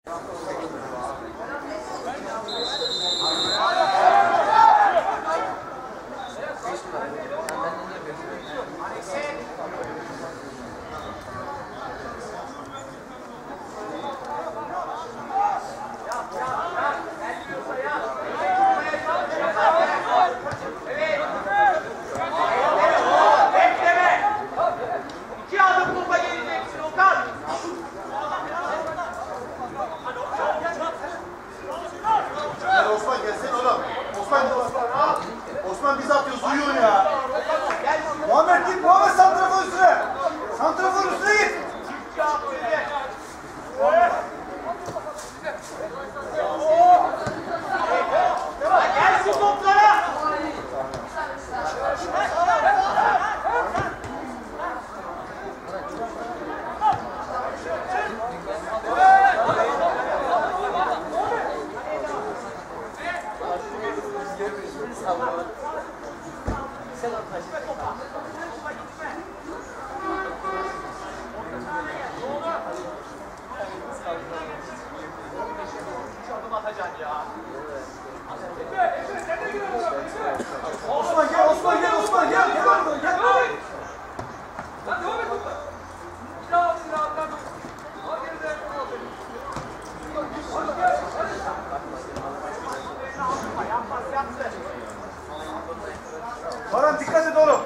Baran dikkat et oğlum.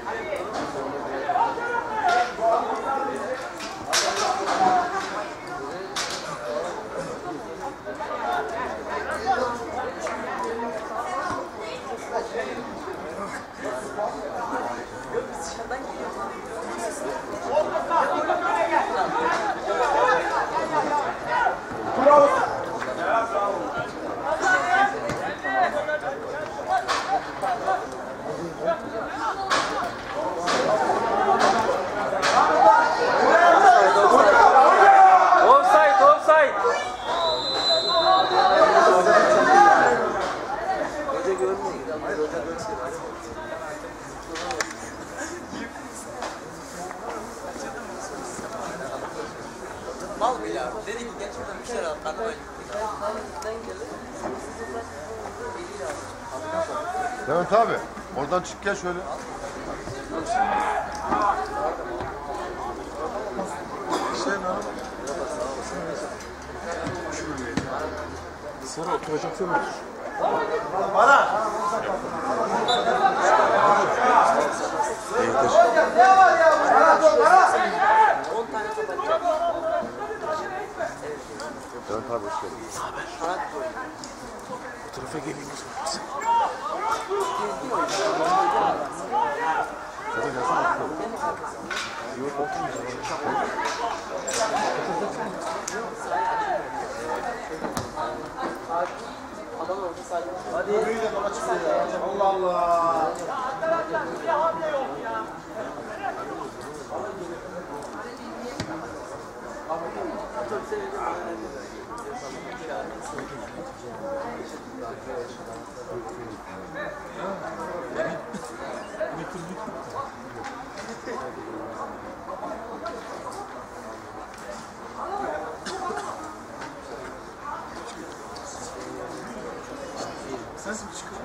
Mal bile abi. Dedi ki geç buradan bir şeyler al. Karnıma Levent abi, oradan çık gel şöyle. Sonra oturacaksan otur. Bana. Değildir. Ne var ya? Bana dur bana. 10 tane top atacak. Levent abi hoş geldin. Kanat boyu. Bu tarafa gelin kızım. Şurada gelsene. Yok oturmayacağım. Adam orada sadece. Hadi. Allah Allah. Sensin çıkıyor.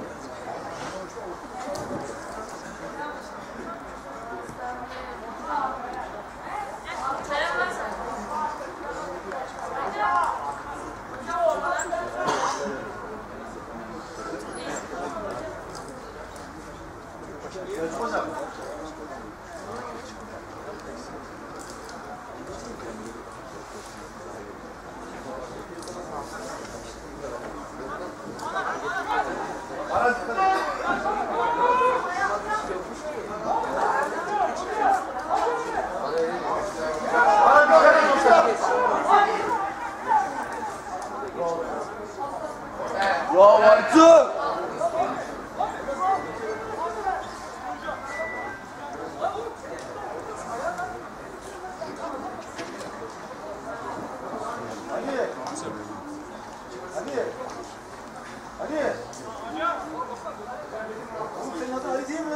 Ya Bartu! Ali! Oğlum senin adın Ali değil mi?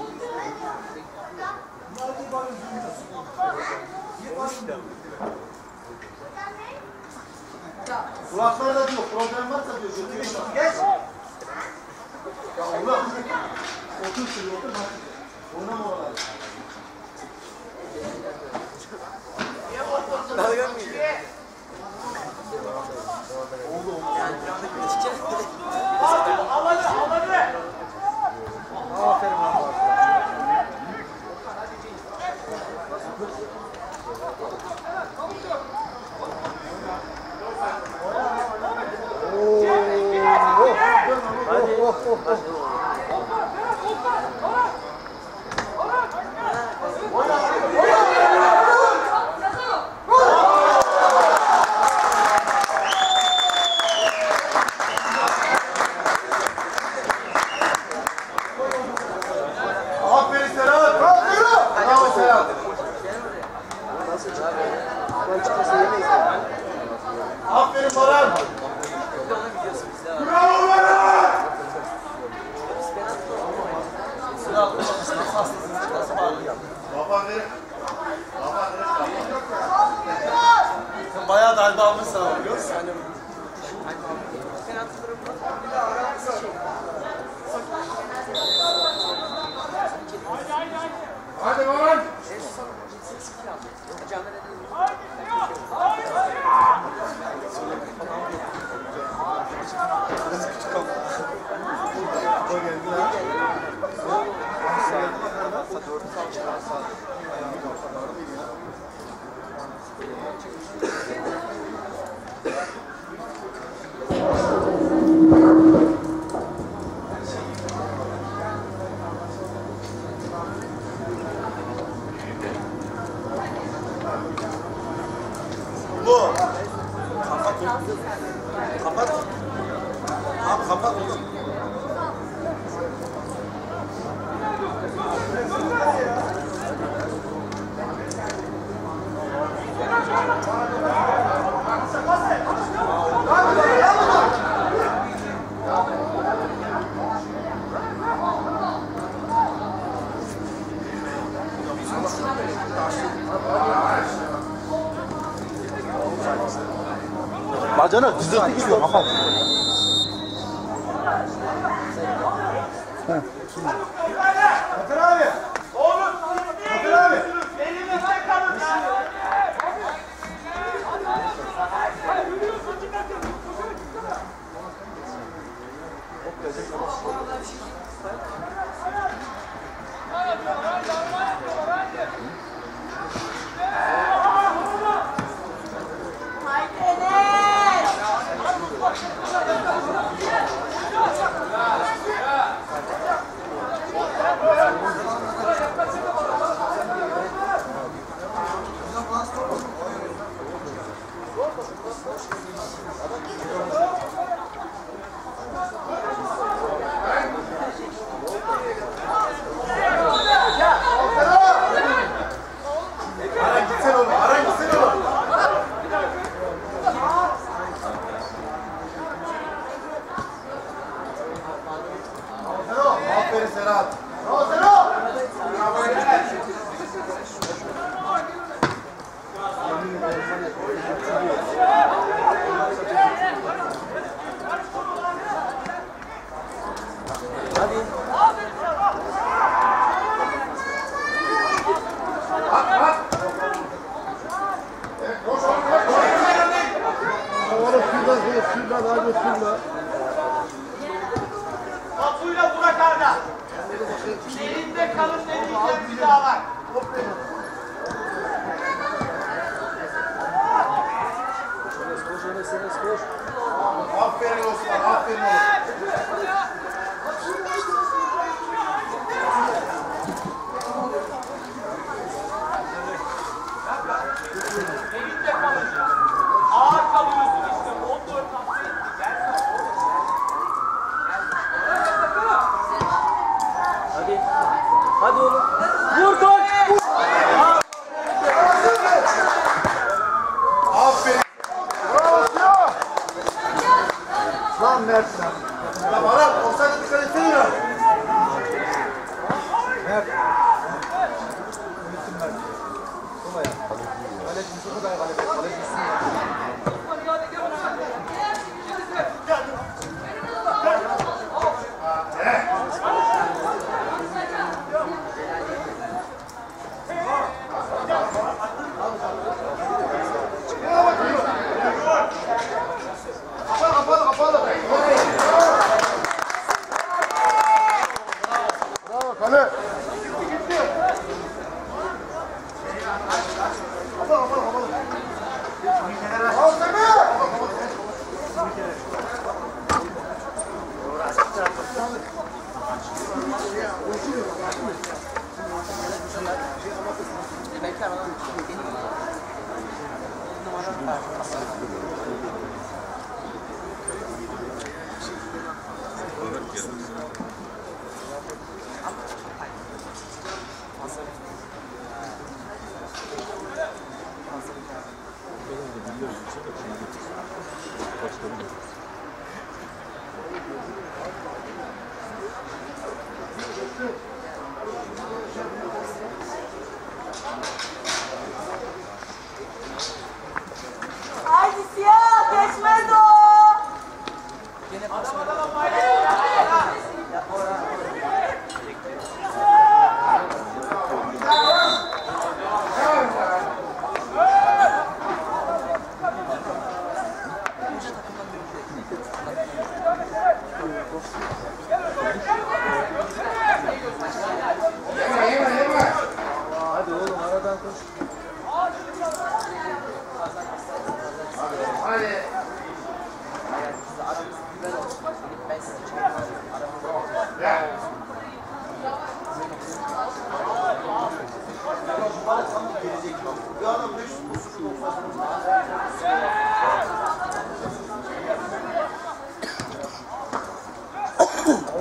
Ali bari duyuyorsun. Niye bağırıyorsun? Kulaklarda diyor, problem varsa diyor, götürün şunu, geç. Ya Allah! Otur şuraya, otur bak. Oynama oraları. Dalga mı gidiyor? Yani bir anda gidecek. Aferin lan. Aferin Serhat. Bravo Serhat. Aferin Baran. Bravo Baran. Baba verin. Baba verin. Sen bayağı darbe almışsın ama biliyor musun? Hadi Baran. Bu. Kapat. Abi kapat oğlum. Bacana cızırtı gidiyor kapat. Bakın abi. Oğlum. Bakın abi. Elimizde kalın ya. Aferin Serhat. Bravo Serhat. Atuyla Burak Arda. Elinde kalın deneyeceğim bir daha var. Aferin Osman, aferin oğlum. Elinde kalın. Ağır kalıyorsun işte. 14 hafta etti. Hadi. Hadi oğlum. Vur gol. Aferin. Bravo. Lan Mert lan. Ya Baran, olsaydı dikkat etsene ya. Mert. Ümit'im Mert. Kolay. Kaleci Yusuf'u da kaleci. Bravo kale. Haydi siyah geçmez o. Yeme.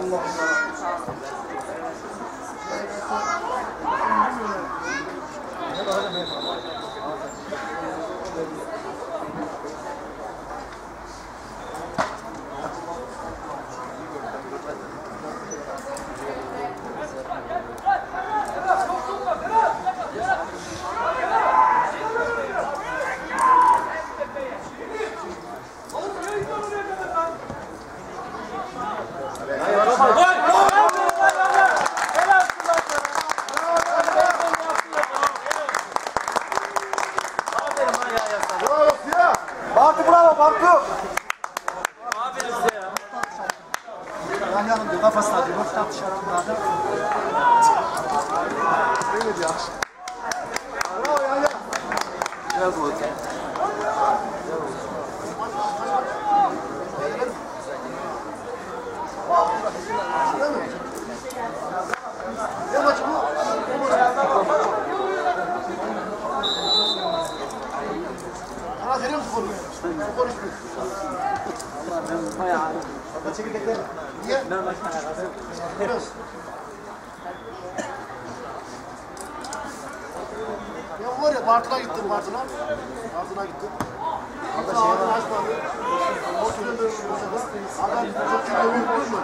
Bartu bravo Bartu. Aferin size ya. Yahyan'ın diyor kafasına diyor. Bak dışarı bunlarda. Öyle diyor. Bravo Yahya. Biraz bu. Ne maçı bu? Kanat veriyor musun konuyu? Bu konuşmuyor. Ben çekirdekler. Niye? Biraz. Ya var ya Bartın'a gittim Bartın'a. Bartın'a gittim. Hatta ağzını açmadı. O sürede adam çok çok övüyor mu?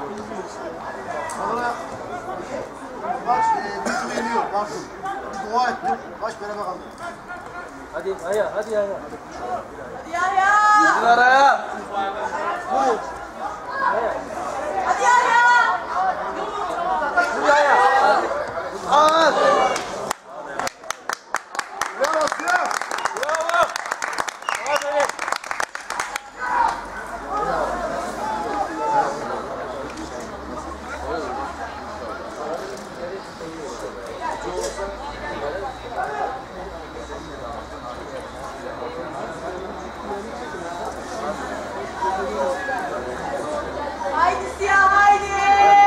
Sonra maç bizim yeniyor Bartın. Bir dua ettim. Maç beraber kaldı. Hadi Aya, hadi Aya. Yahya! Gidin araya. Hadi Yahya! Hadi Aya. Al. Bravo Asya. Bravo. Aferin. Haydi Siyah haydi!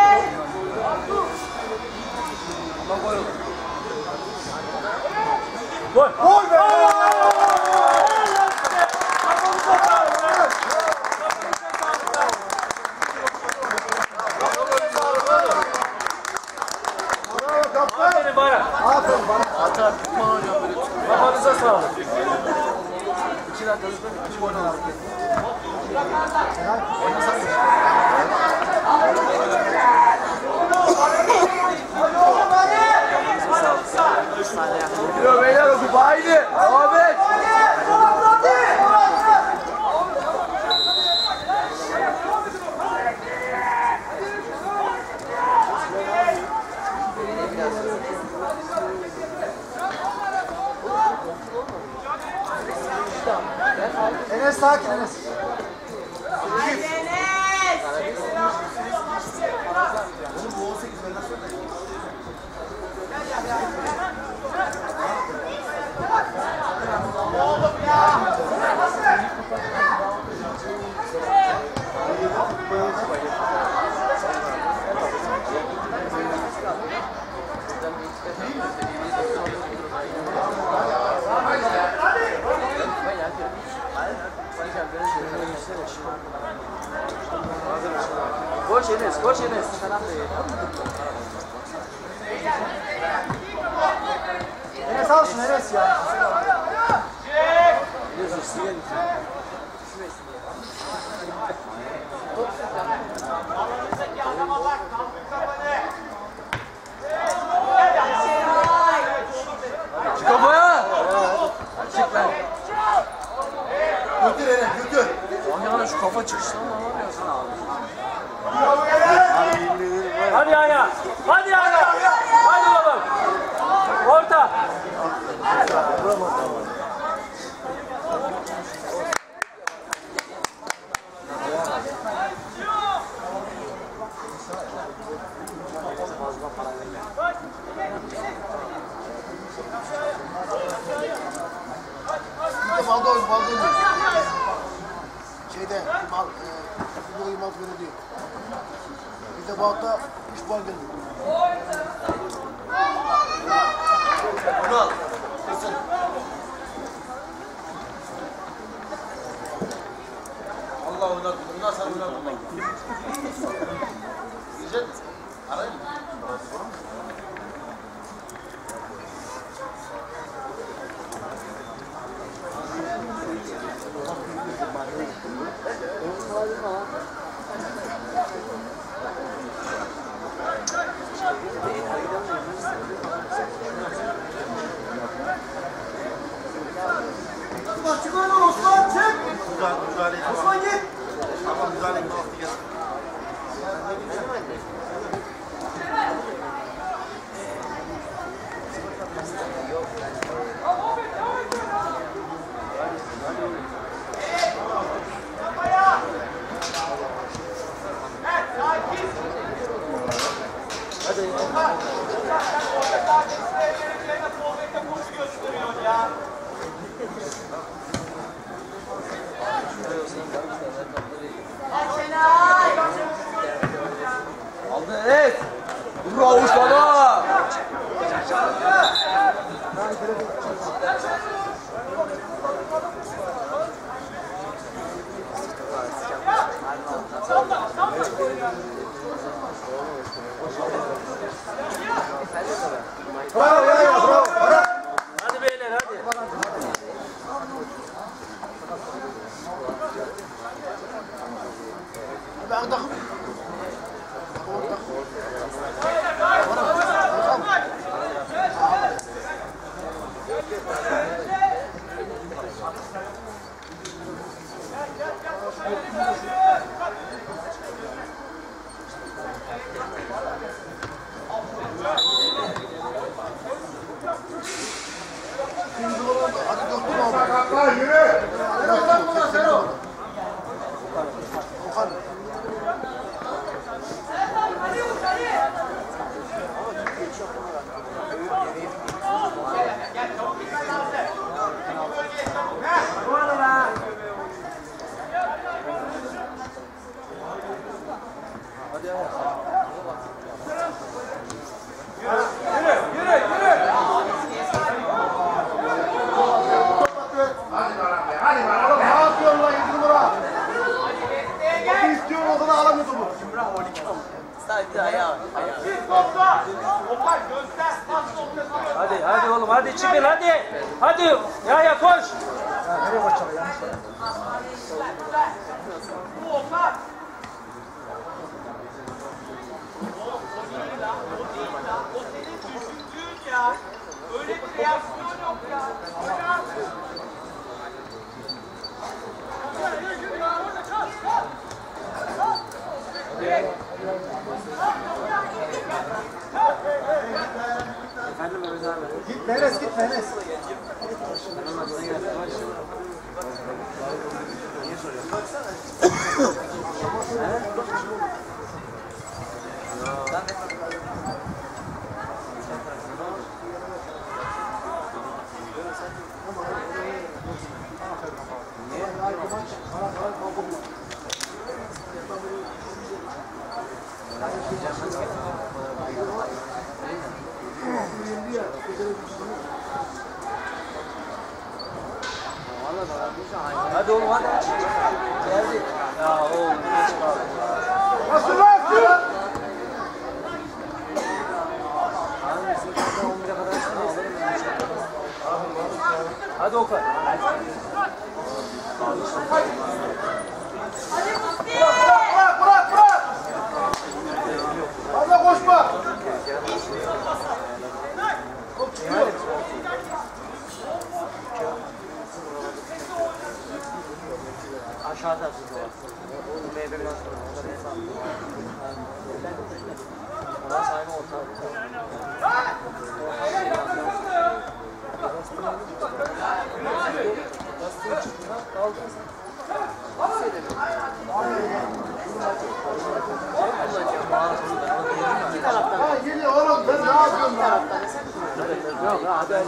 Gol. Gol be. Bravo kaptan. Aferin Baran. Aferin bana. Atar tutma hocam böyle. Kafanıza sağlık. 2 dakikada 3 gol aldık. Yo beyler o kupa haydi. Ahmet. Enes sakin Enes. Haydi Enes! Koş Enes, koş Enes. Enes al şunu Enes ya. Çık kafaya. Çık lan. Götür Enes götür. Ahyan'a şu kafa çıkıştan mı alamıyorsun abi? Hadi Aya. Hadi Aya. Hadi oğlum. Orta. Bir de balda oynuyor. Şeyde, bu oyunmak böyle diyor. Bir de balda 3 bal geliyor. Bunu al. Allah oynat. Bundan sana oynat. Evet. Bravo sana. Bravo ya bravo. Hadi beyler hadi. Ben takım. Kaptan yürü. Sadece ayağı. Hadi oğlum hadi çıkın hadi. Hadi ya koş. Nereye koşacak yanlış. Öyle bir reaksiyon yok ya. Git Menes git Menes. Hadi oğlum hadi. Geldi. Ya oğlum. Nasıl lan? Hadi Okan. Hadi Musti. Bırak. Fazla koşma. Aşağıda burada var. O meyve biraz sonra. O da ne sandı? Ona sahibi orta. Ha geliyor oğlum ben ne yapıyorum lan? Yok hadi.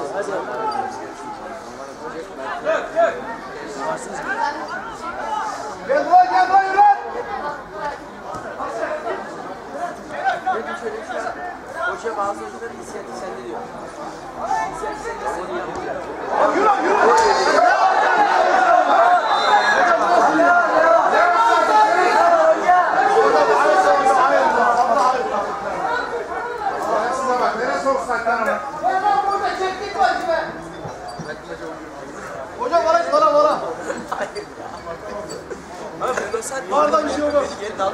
Gel buraya yürü. Koşuya bazı oyuncuların hissiyatı sende diyor. Hissiyatı sende yapıyor. Yürü. Nereye soksak lan? Hocam bana. Varda bir şey olmaz. Geri daldık.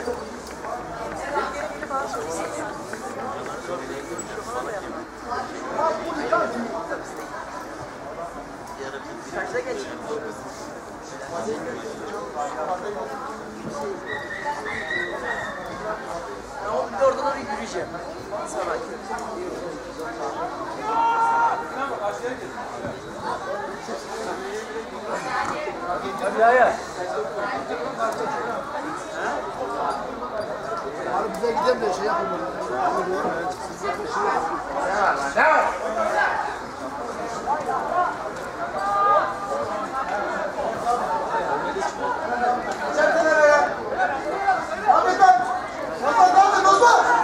Kaçta geç? Bir de oradan oraya yürüyeceğim. Sonra. Hadi ya. Abi bize gidelim de şey yapalım. Ahmet lan! Ahmet lan! Ahmet lan!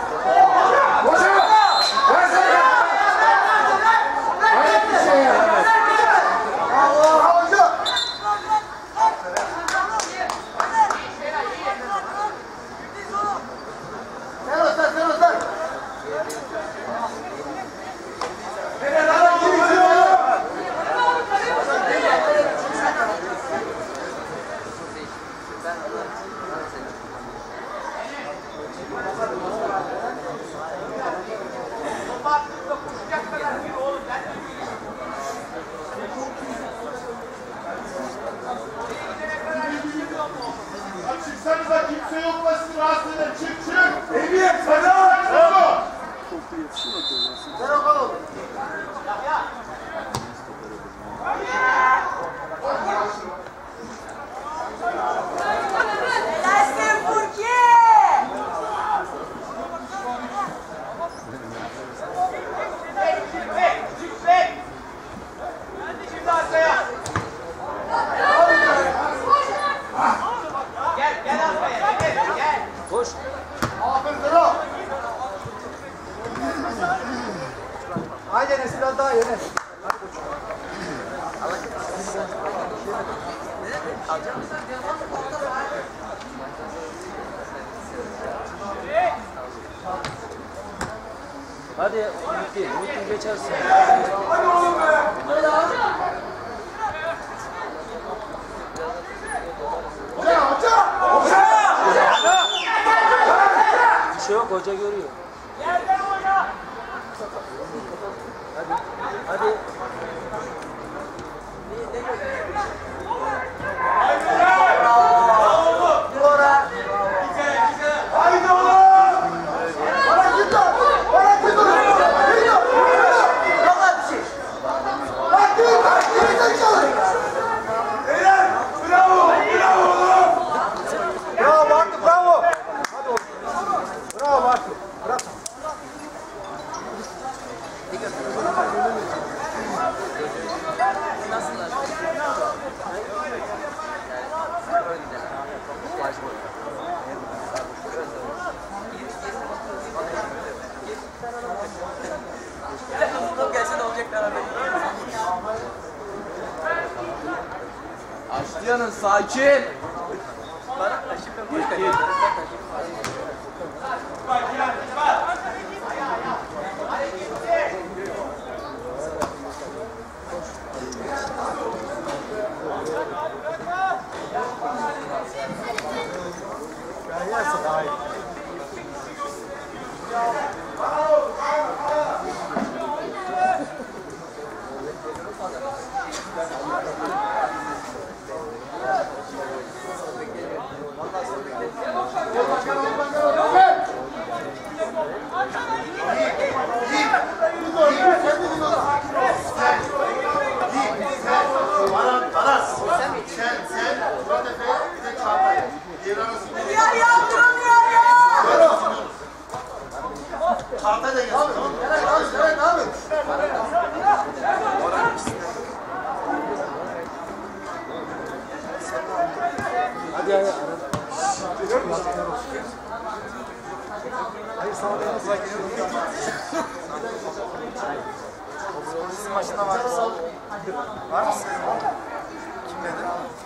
Çıksanıza kimse yok basın rahatsız edin. Çık çık. Emniyet sana. Ver o kal oğlum. Helalsin Furki! Çık bek! Hadi şimdi arkaya! Gel arkaya, gel! Koş. Aferin Zero. Haydi Enes biraz daha Enes. Hadi Muhittin geçersin. Bir şey yok, hoca görüyor. Yerden oyna! Hadi. Haydi oğlum. Bana git lan. Bana git lan. Geliyor. Vallahi bir şey. Bak git. Bak git. Helal. Bravo. Bravo oğlum. Bravo Bartu bravo. Hadi oğlum. Bravo Bartu. Bırak. Gelse de olacaklar abi. Aslıyan'ın sakin. Sizin maçında var mısın? Var mısın? Kim dedi?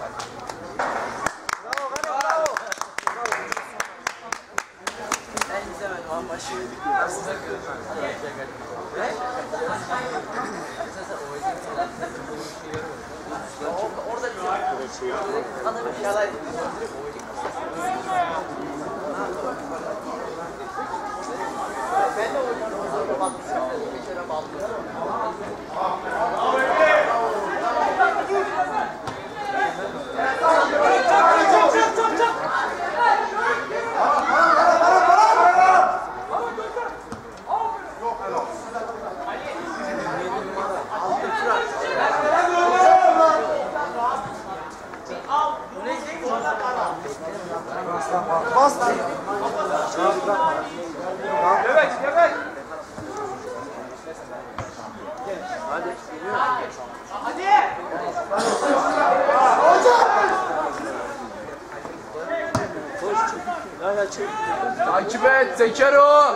Bravo Gani bravo. En izlemedim ama başı. Aslında orada bir şey. Adamı bir yalan. Ben de oynuyorum. Bir kere bağlıyorum. Bas lan. Evet, evet. Hadi. Hadi! Koş çık. Ya çık. Takip et Zekero.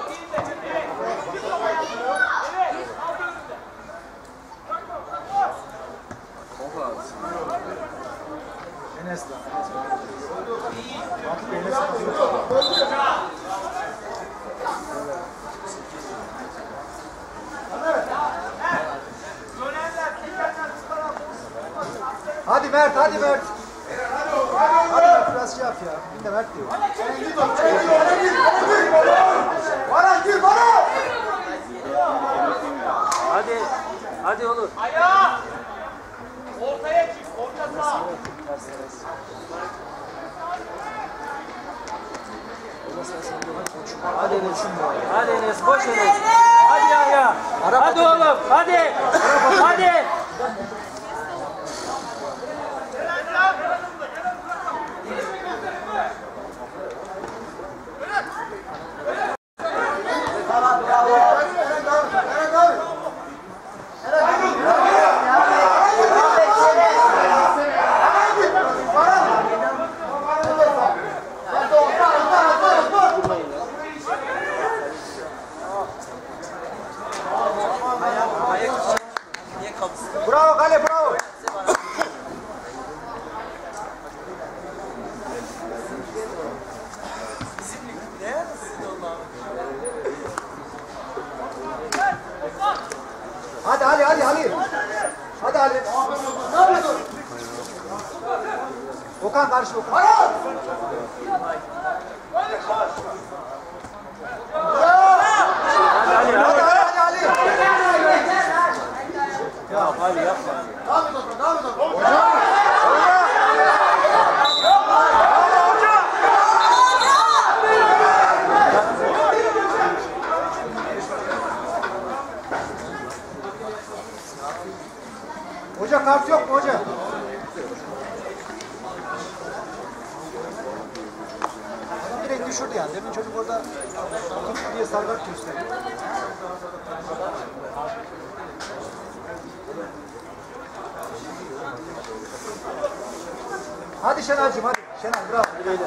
Enes lan. Artık Enes. hadi Mert. Hadi Mert biraz şey yap ya. Bir de Mert diyor. Bana gir bana. Hadi. Hadi olur. Ayağa! Ortaya çık, orta sağ. Hadi Enes. Hadi Enes, boş Enes. Hadi Yahya. Hadi oğlum, hadi. Hadi. Bravo kale bravo. Hadi Ali hadi Ali. Hadi Ali. Ne yapıyorsun? Okan karşı Okan. Hadi Ali. Hadi Ali. Ya hadi yapma. Devam et. Hoca kart yok mu hoca? Direkt düşürdü yani. Demin çocuk orada tuttu diye sargart gösterdi. Hadi Şenay'cığım hadi. Şenay bravo.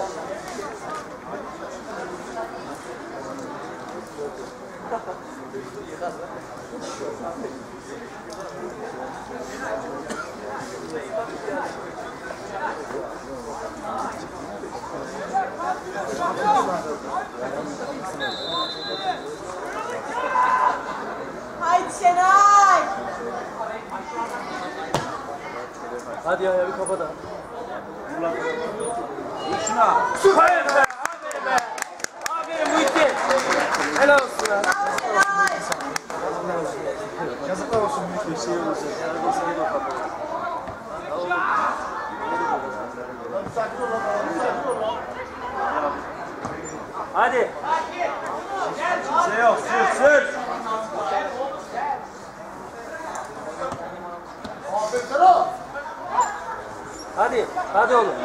Haydi Şenay! Hadi Yahya bir kafa da. Şuna. Süper be. Aferin be. Aferin Muhittin. Helal olsun ya. Yazıklar olsun. Bir şey olursa. Hadi. Şey yok, sür. Hadi. Hadi oğlum.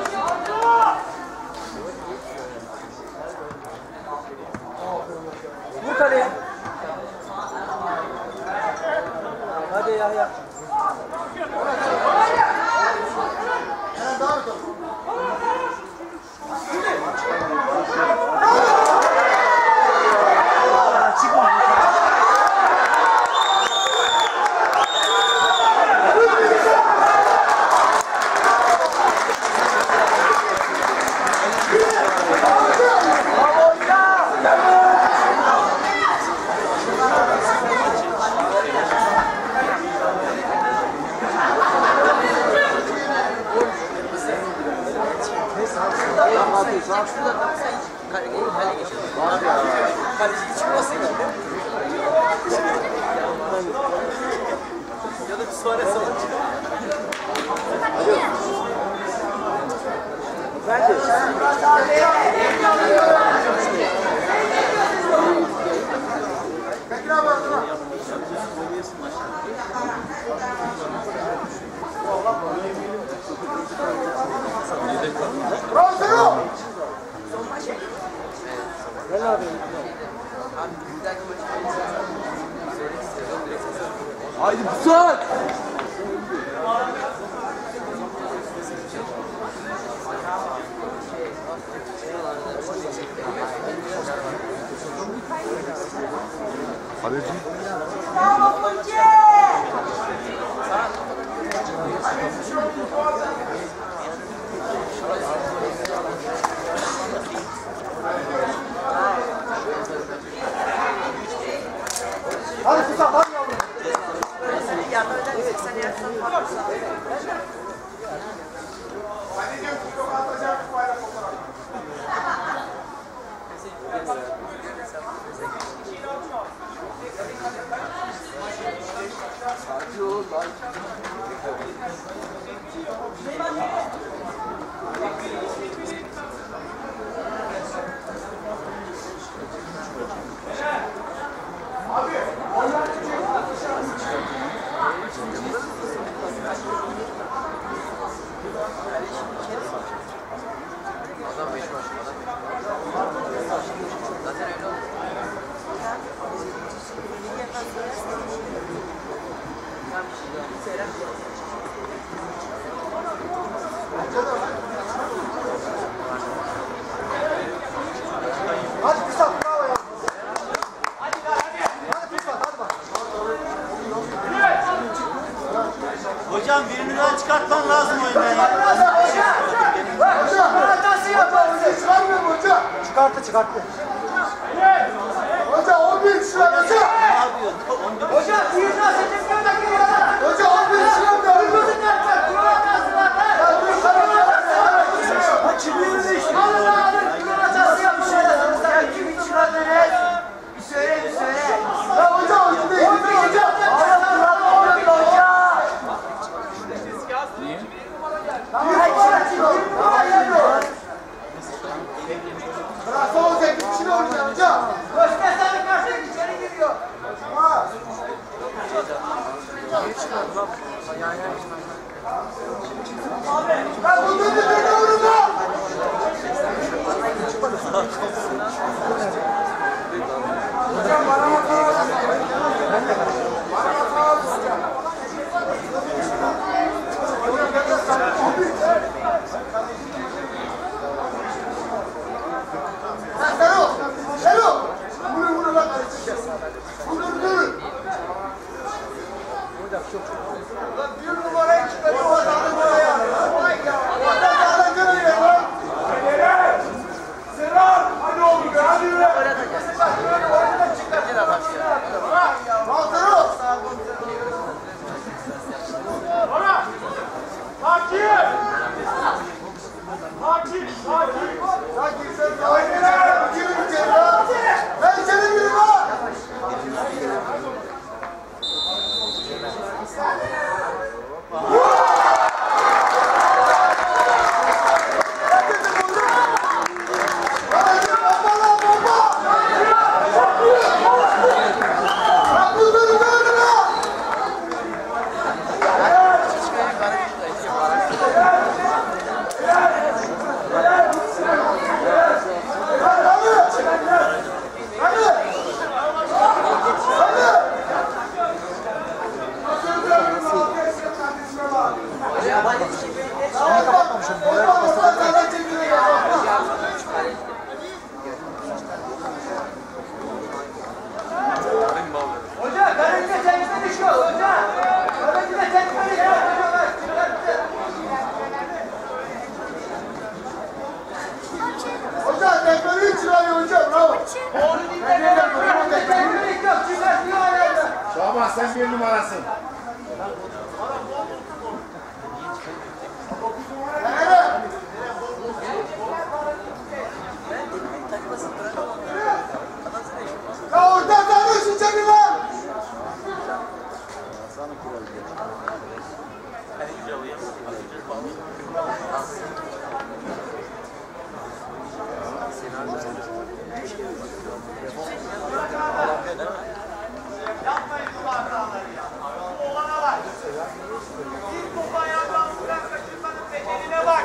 Vur kaleye. Hadi Yahya. Kaleci çıkmasın ya. Ya da bir sonra salın. Bence. Gel abi. Haydi güzel. Kaleci. Bravo Fırçı! Hadi Susam hadi yavrum. çıkarttı. Hoca 11 kişi var hoca. Hoca bir daha seçim gönderdi ya. Hoca 11 kişi var da. Kırmızı kartlar, kurala kalsınlar. Çıkıyoruz işte. Alın alın, kurala kalsın yapmışlar. Sen kimi çıkardın et? Bir söyle, bir söyle. Ya hoca hoca değil. Hoca. Bıraksa olacak bir kişi oynayacak hoca. Başka sarı karşı içeri giriyor. Ben bunu dinliyorum da. Hocam bana bakalım. Hoca, karınca temizle düşüyor. Hoca, karınca temizle düşüyor. Hoca tekmeyi çıkarıyor hoca bravo. Onu dinlemiyorum. Temizlik yok, çıkartıyor ayağını. Şaban sen bir numarasın. Ya oradan sarhoşun çekin lan. Yapmayın bu hataları ya. Bu olana bak. Bir topu ayağından vuran kaçırmanın becerine bak.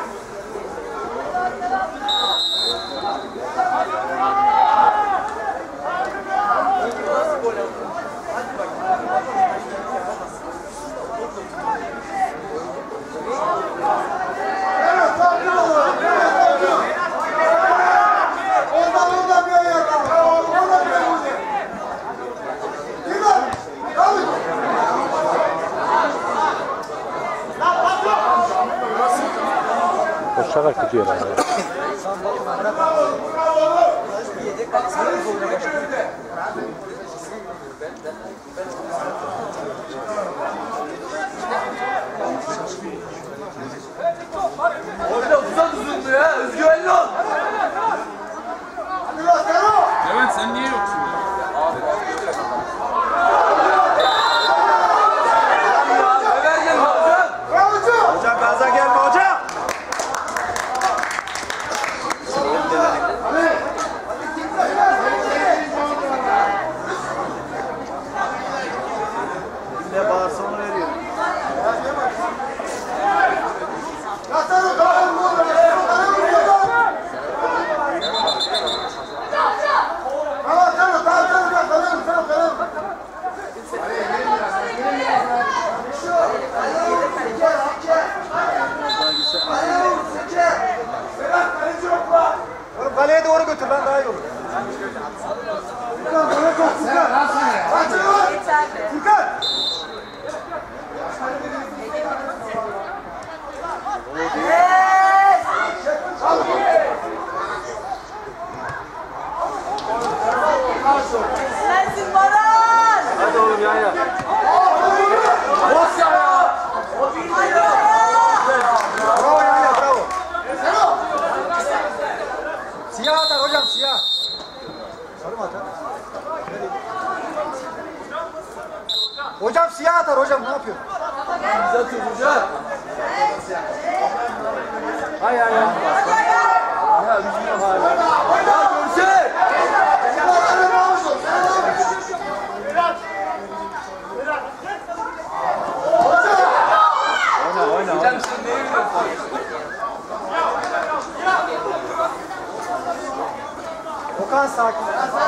Evet sakin olun. Evet sakin olun. Oradan bir ayağa kalk. Oradan bir ayağa kalk. Gir lan. Kalk. Koşarak gidiyorlar. Orada uzun uzundu ya. Özgüvenli ol. Hadi lan Sero. Levent sen niye yoksun? Ömer gelme hocam. Bravo hocam. Hocam gaza gelme hocam. Ne bağırsa onu veriyor. Ya Sero kalın bu. Kalın bu. Tamam Sero kalın. Oğlum kaleye doğru götür lan daha iyi olur. Furkan böyle çok Furkan. Kaçın lan. Furkan. Sensin Baran. Hadi oğlum ya. Bos ya. Hadi Baran. Bravo ya, bravo. Siyah atar hocam, siyah. Sarı mı atar? Hocam siyah atar hocam, ne yapıyor? Bize atıyor hocam. Hay hay hay. Ya bizim var. Ya görüşe. Oyna. Hocam sen neyi biliyorsun? Okan sakin.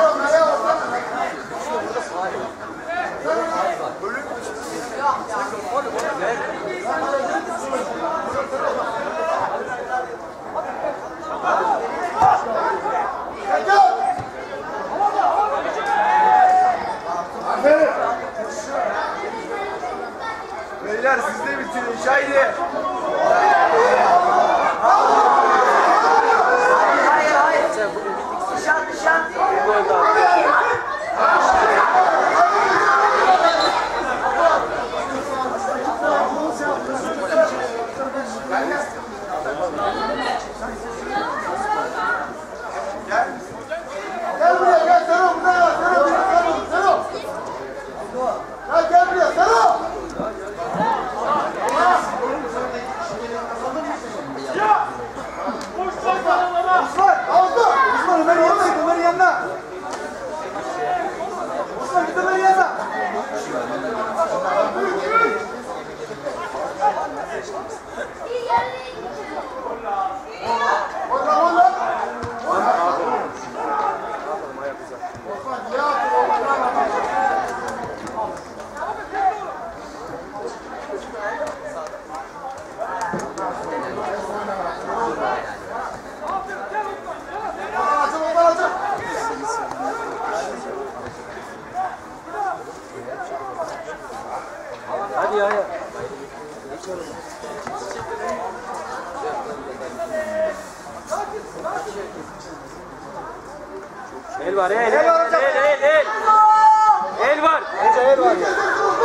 Beyler siz de bitirin. Haydi. Gel buraya gel Sero buraya. Sero. Gel buraya Sero. Osman Ömer'in yanına git, Ömer'in yanına. Osman git Ömer'in yanına. Hadi ya. El var, el var. El var. Hoca el var ya.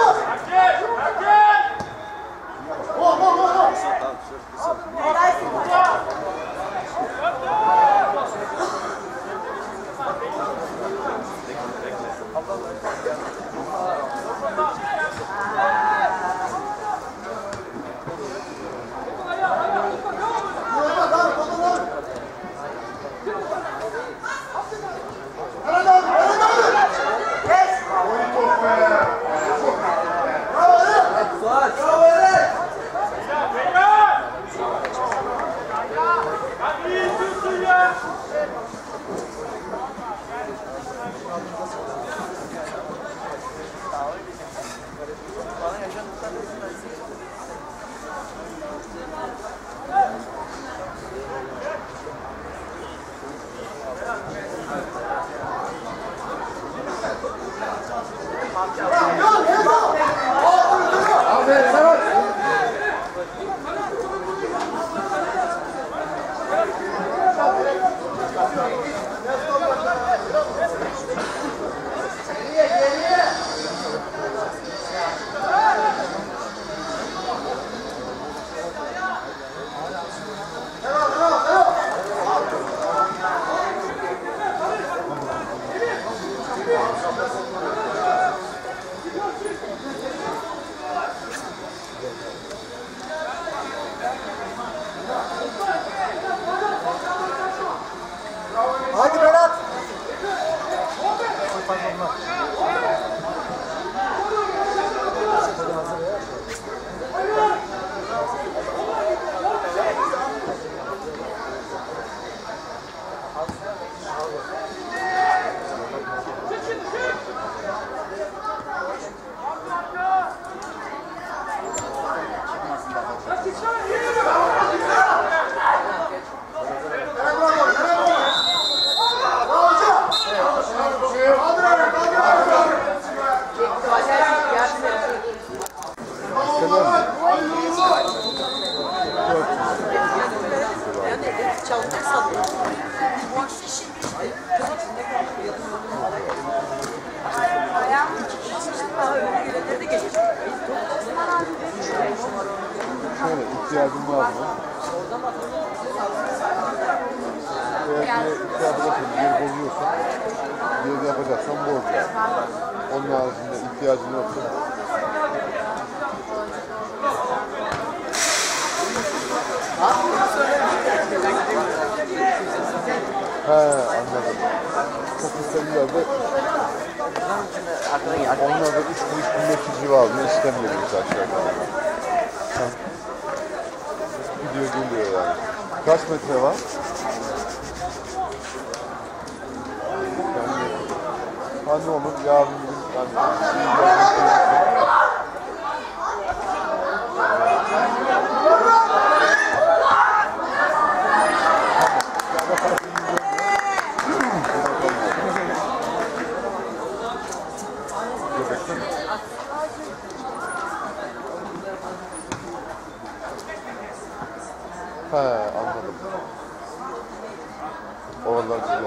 Hadi Berat. Kaldır. ihtiyacın var mı? Eğer bir yapacaksan, bir bozuyorsan, bir yapacaksan boz yani. Onun haricinde ihtiyacın yoksa. He, anladım. Çok kısa yıllarda onlar da 3.500 civarında işlem geliyor aşağıda. Gidiyor geliyor yani. Kaç metre var? Yani, ne olur yarın he, anladım. Oralar güzel.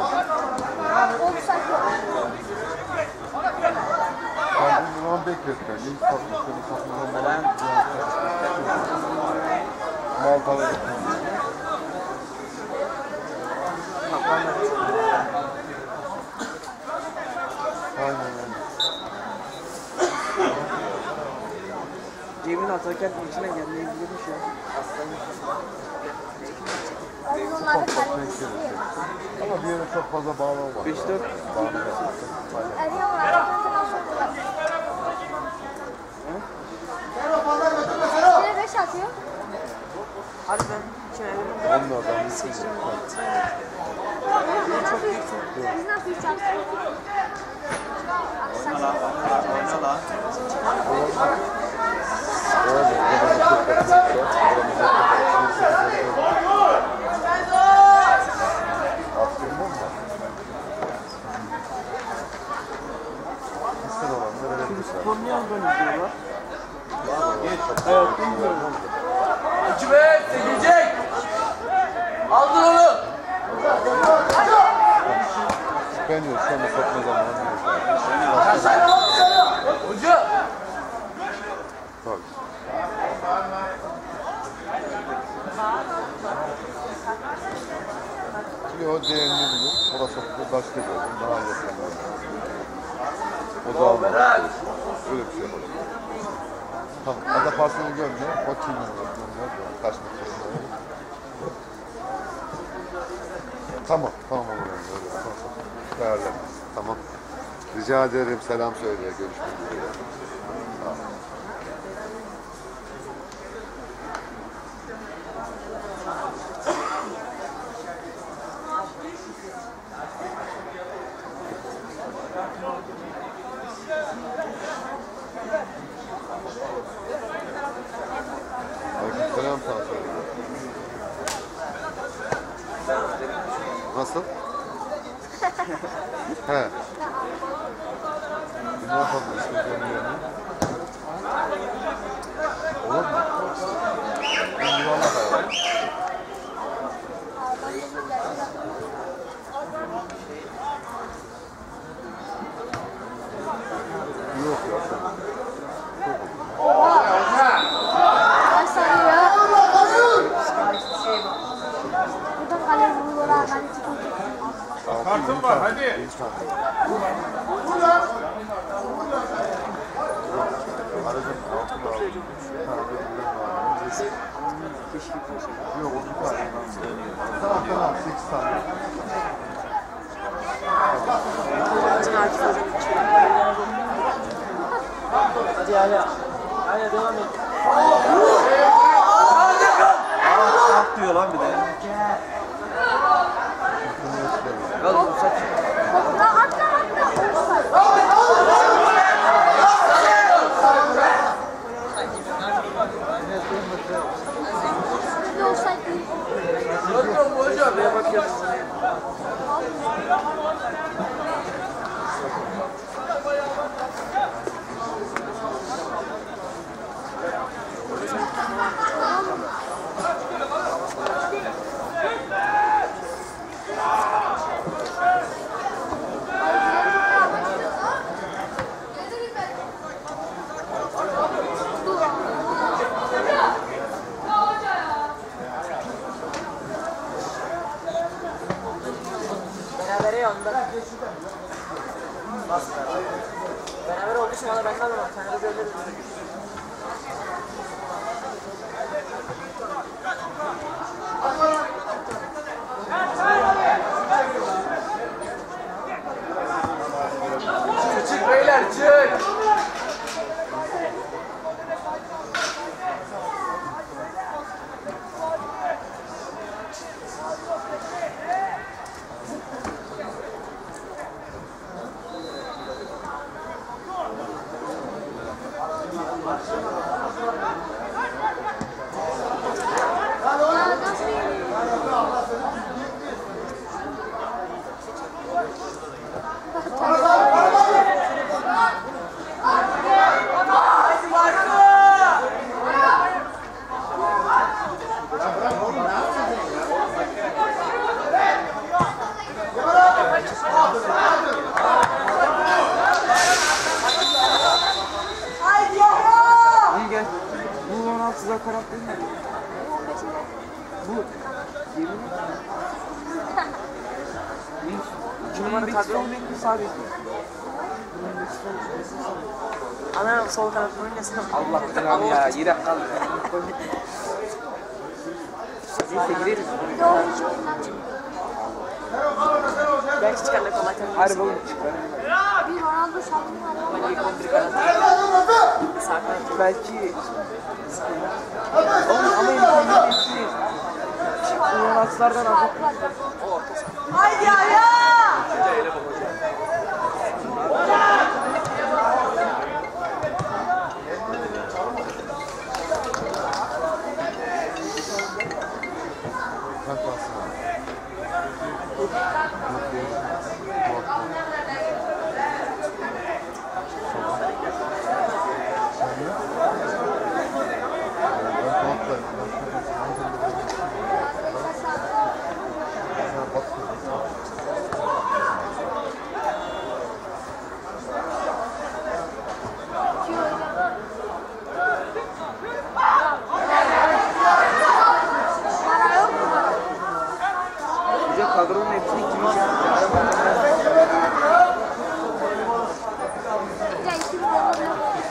Ben bu zaman bekletmem. İlk satmışsın, satmışsın bana. Mal para etmem. Aynen öyle. Cem'in atarken içine gelmeyi bilirmiş ya. Ufak ufak denk gelir. Ama bir yere çok fazla bağlamamak. 5-4. Yine 5 atıyor. Hadi ben içine elim. Onlardan bir şey yok. Biz nasıl 3 atıyor? Korneyen izliyorlar. Evet, bilmiyorum. Hikmet çekilecek. Aldır onu. Ben yok, şu anda satma zamanı Hoca. tabii. Şimdi o değerini bilir. Orası başka bir yolun daha yakın. O da almaz. Öyle bir şey yapalım. Tamam. Ada parçanı görmüyor. O kimin görmüyor. Kaç metre. Tamam. Tamam olur. Öyle. Tamam. Değerlenmez. Tamam. Rica ederim. Selam söyle. Görüşmek üzere. Tamam. Selam sana söyle. Nasıl? He. Ne yapalım işte görmüyorum. Olur mu? Ben yuvarlak ayarlayayım. Yok ya. Kaç saniye ya? Burada kaleye vuruyorlar. Ben çıkıyorum. Kartım var hadi. Aracın altına aldım. Yok o bir tane. Tamam 8 tane. Hadi hala. Hala devam et. Saf diyor lan bir de. Beraber olduğu için valla ben de alamam. Sen de böyle Çık beyler çık. Bu 16'da karakter mi? Bu 20. 2 numara kadro mu bekliyor sabit mi? Ana sol tarafını oynasın. Allah belanı ya, yine kaldı. Neyse gireriz. Belki çıkarlar kolay tabii. Harbi oğlum çıkar. Bir Ronaldo şampiyon var. Ben ilk 11 garanti. Belki... Oğlum ama imkanı hepsi. Bu 16'lardan aldık. Haydi ya! Kaç basın var? Kadronun hepsini ikimiz yaptık. Ya 2 milyon.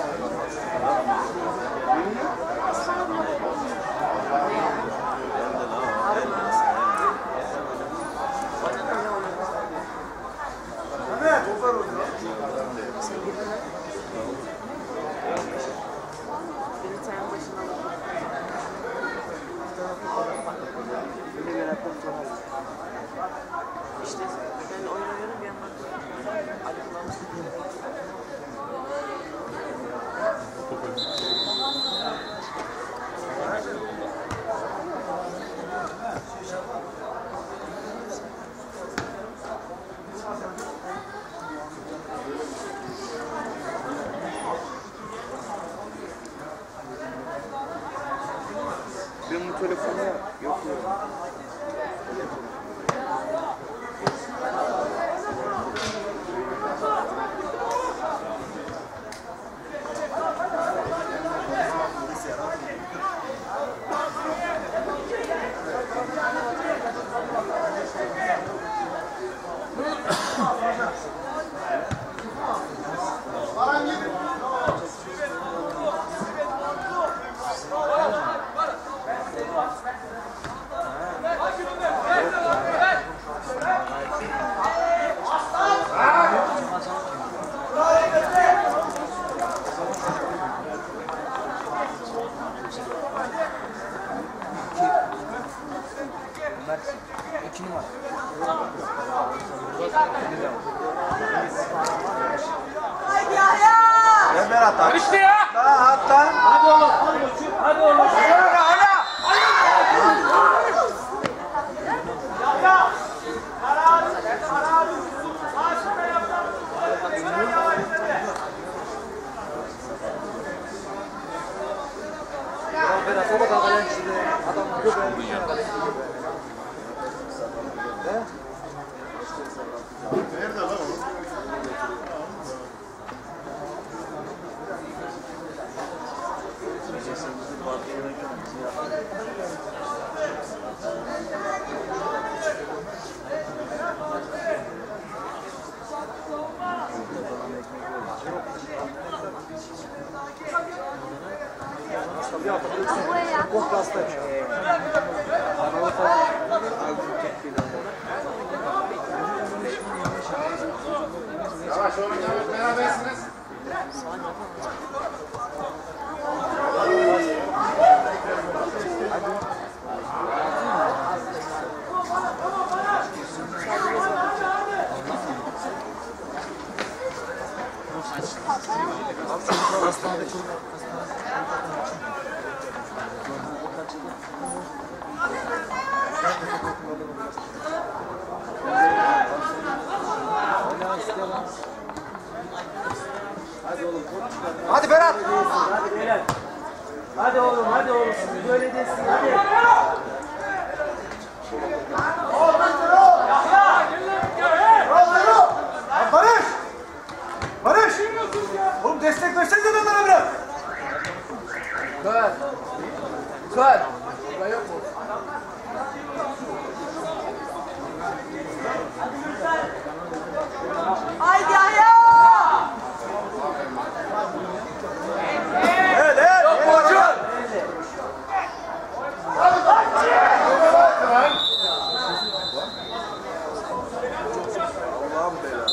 İşte ben oyun oynuyorum bir yandan. Ali kullanmış. Benim bu telefonda yok ya. Mersin. 2 numara. Haydi ya! Ömer atar. İşte ya! Daha hatta. Hadi oğlum. Hadi oğlum. Berat o da kalen içinde. Adam göbeğini yiyor. Nerede lan o? Buraya. Yavaş oğlum yavaş berabersiniz. Hadi Berat. Hadi beyler. Hadi oğlum, hadi oğlum. Siz böyle değilsin, hadi. Barış. Barış. Oğlum destek versenize de bana biraz. Kör. Kör. Burada yok mu? Haydi Yahya! Evet evet. Yok mu hocam? Allah'ım bela.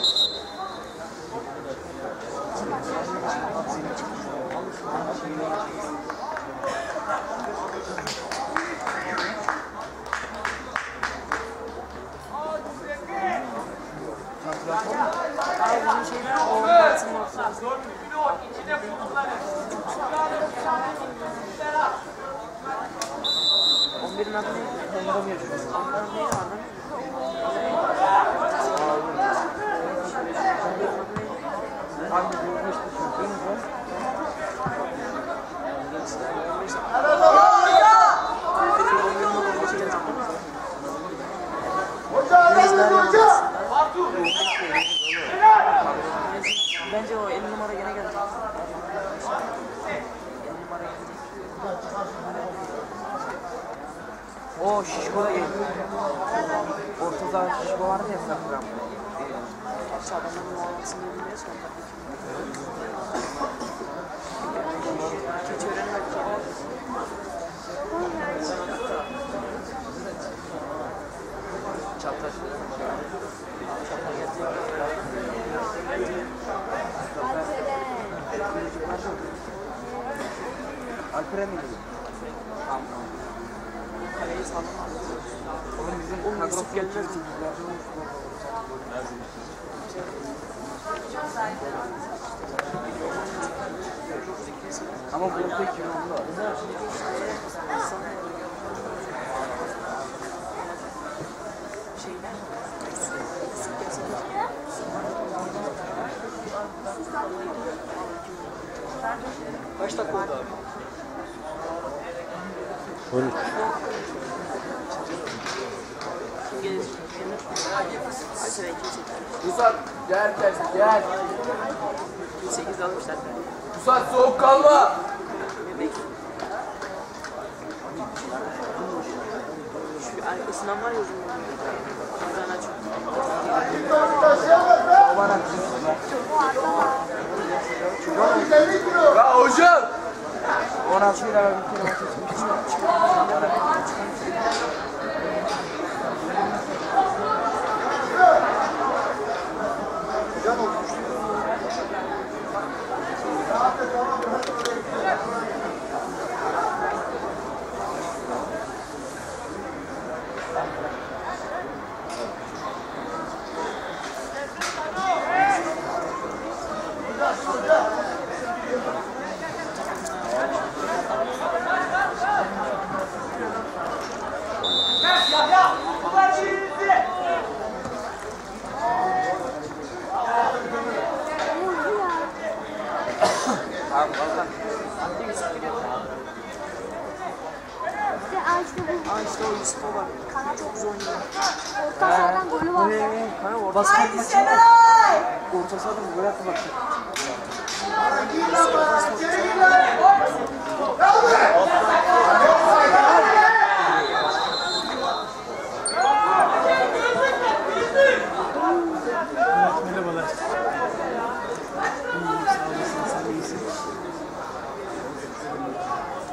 Bence o 50 numara gene gelecek. 50 numara gelecek. O şişko da geliyor. Orta saha şişko vardı ya Sakram. Gerçi adamların muhabbetini bilmiyoruz ki. Keçiören'in hakkı. Çaptaş. Alperen mi gidiyor? Tamam. Kaleyi sallama. Oğlum bizim Yusuf gelmez. Ama burada 2 yılında var. Kaç dakika oldu abi? 13. Pusat gel gel. 8 almışlar. Pusat soğuk kalma. Şu arkasından var ya uzun. Oradan aç. Ya hocam. 16 lira bir kere çıkmış. İşte o Yusuf var. Kanat Çok zor oynuyor. orta sahadan golü var. Kanka orta sahadan orta sahadan gol attı bak. Merhabalar. İyiyim, sağ olasın. Sen iyisin.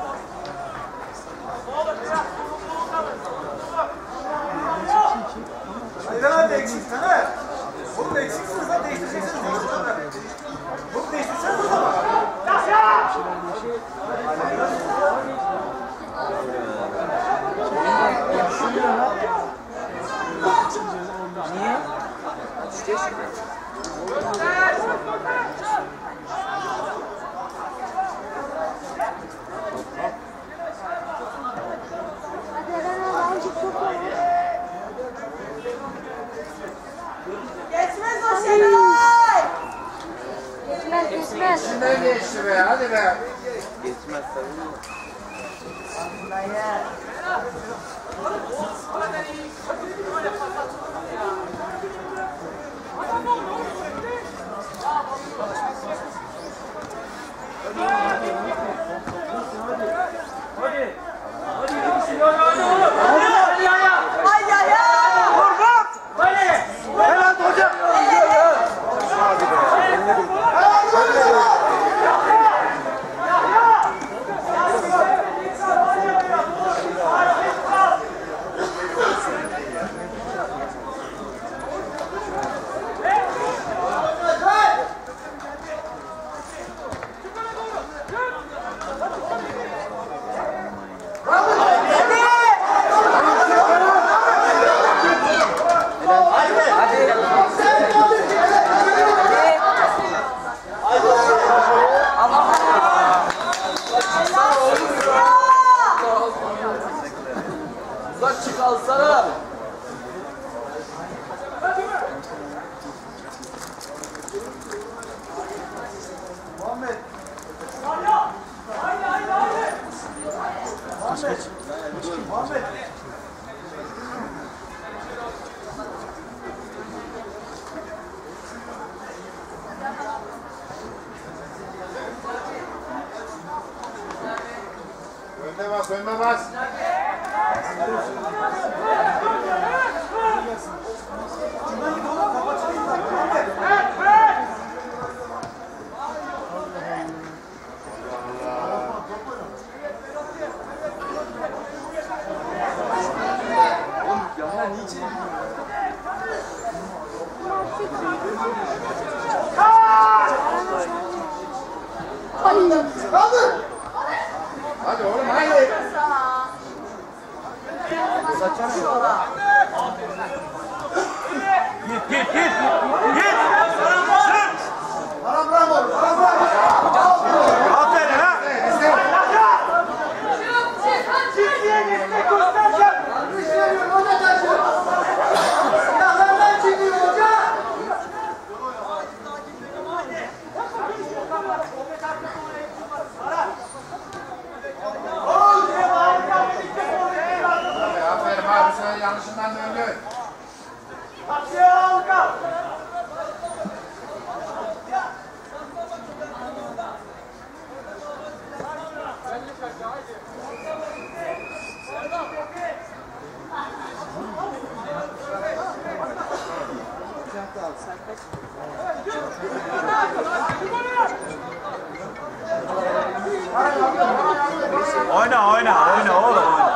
Geçmez. İçinden geçti be, hadi be. Geçmez tabii. Uzak çık alsana. Önüne bas, önüne bas. Hadi oğlum, hadi. Aferin abi, sen yanlışından döndün. Oyna oğlum oyna.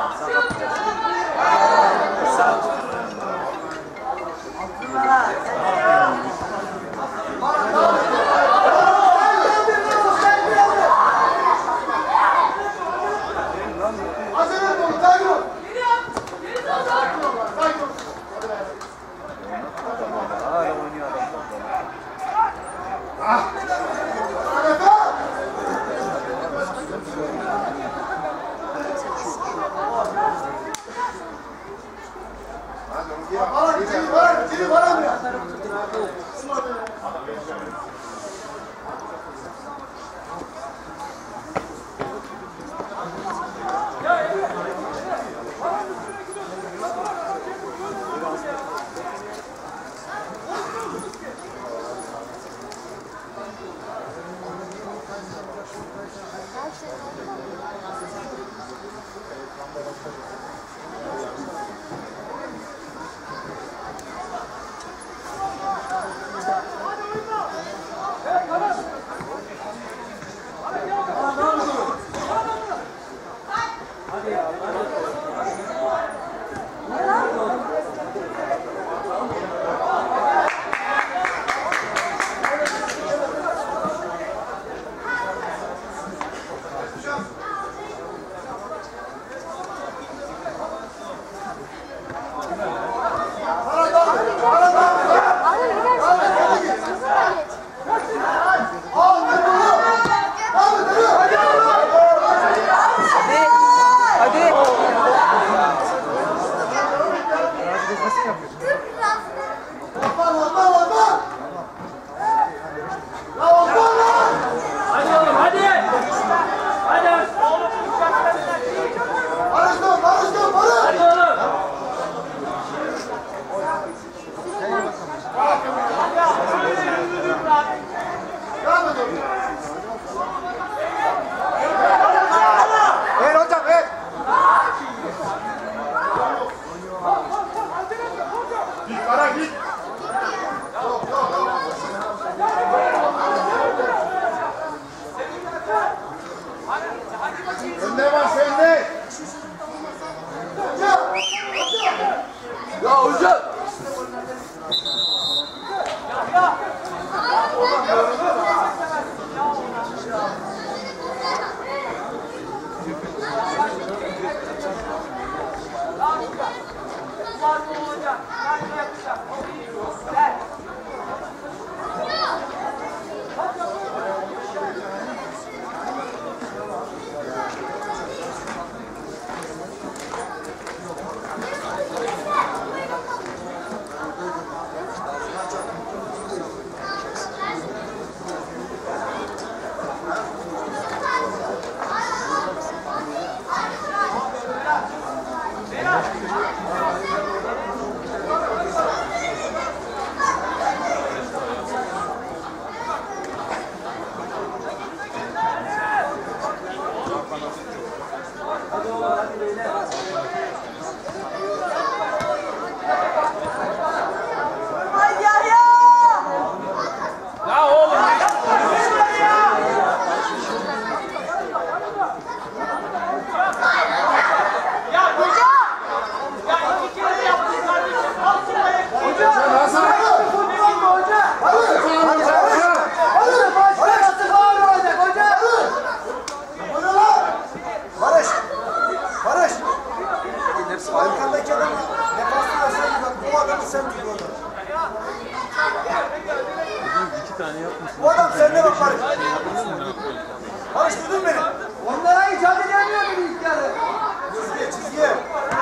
Bu adam sende bak Barış. Barış duydun beni. Onlara icat edemiyor beni ilk yarı. Çizgiye çizgiye.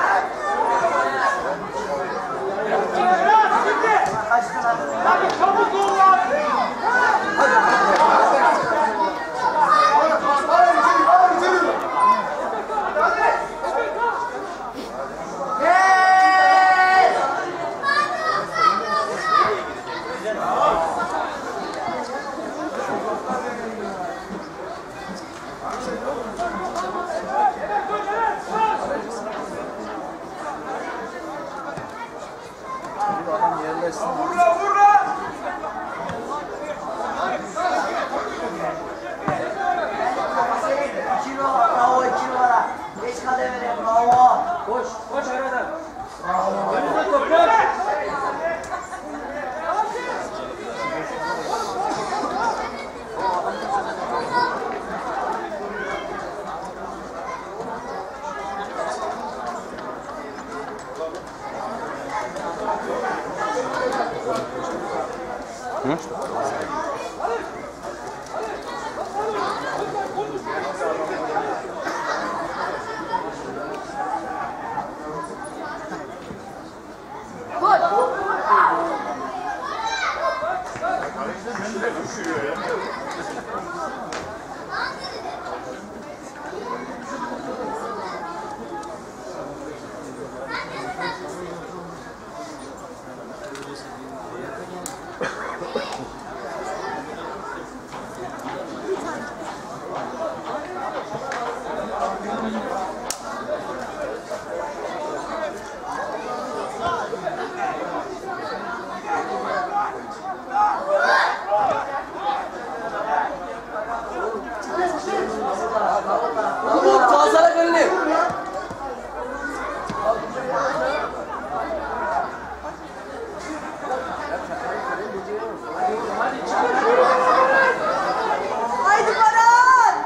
Hadi çabuk ol lan. Vurla vurla. Bravo 2 numara. Geç kademede bravo. Koş, koş aradan. Önünde top, koş. Çalsana golünü. Haydi Baran!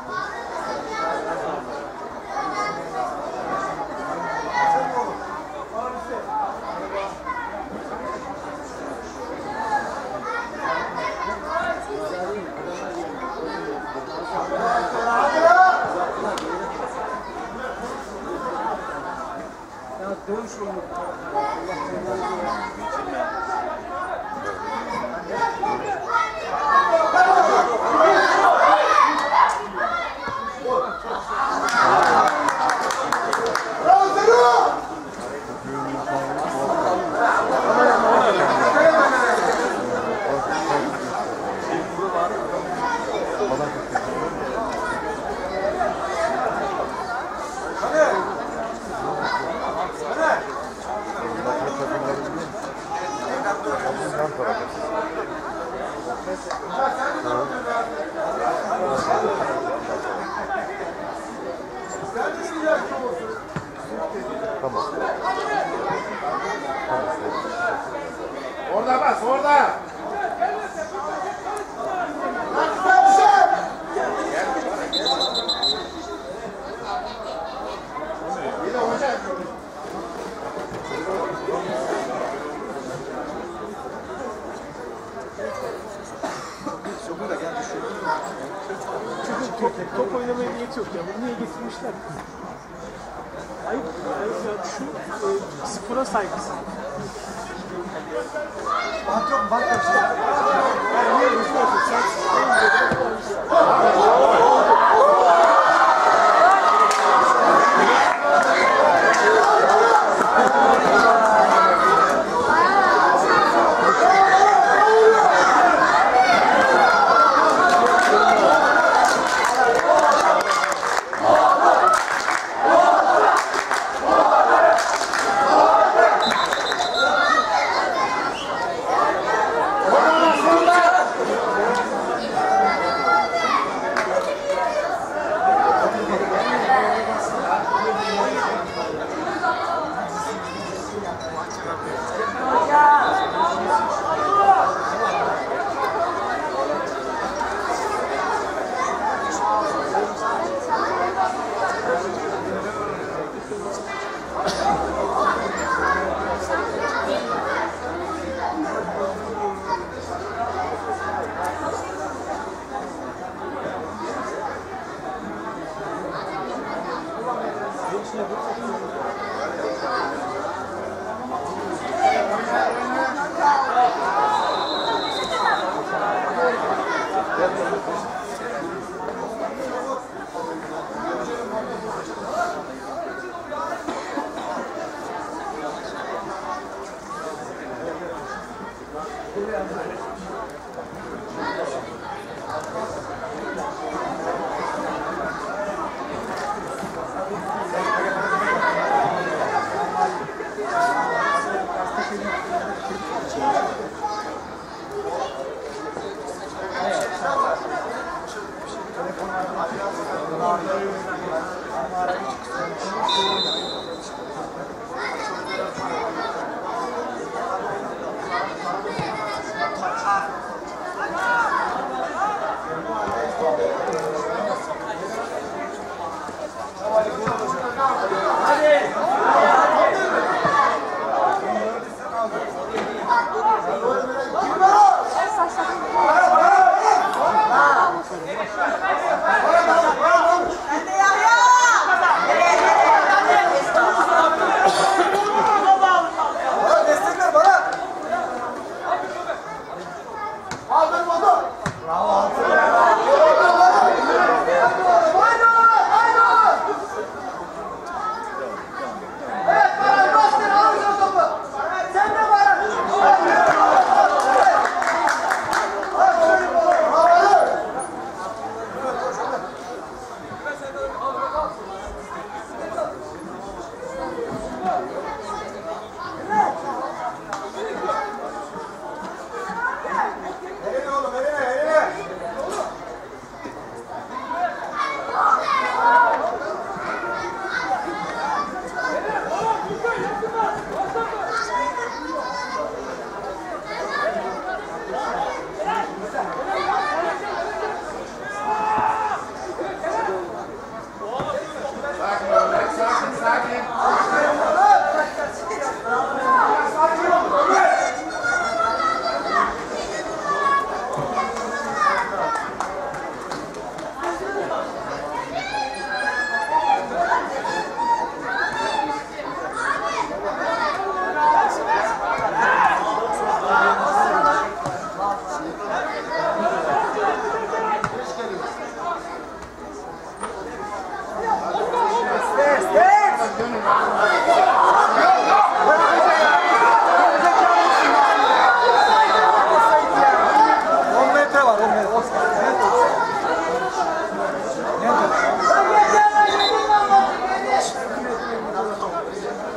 Tamam. Orada bas, orada. Yine hocam. Top oynamaya niyeti yok ya. Bunu niye getirmişler? Ayıp ya. Şu spora saygısızlık. Bak yok bak yok. Yani niye gösteriyorsun?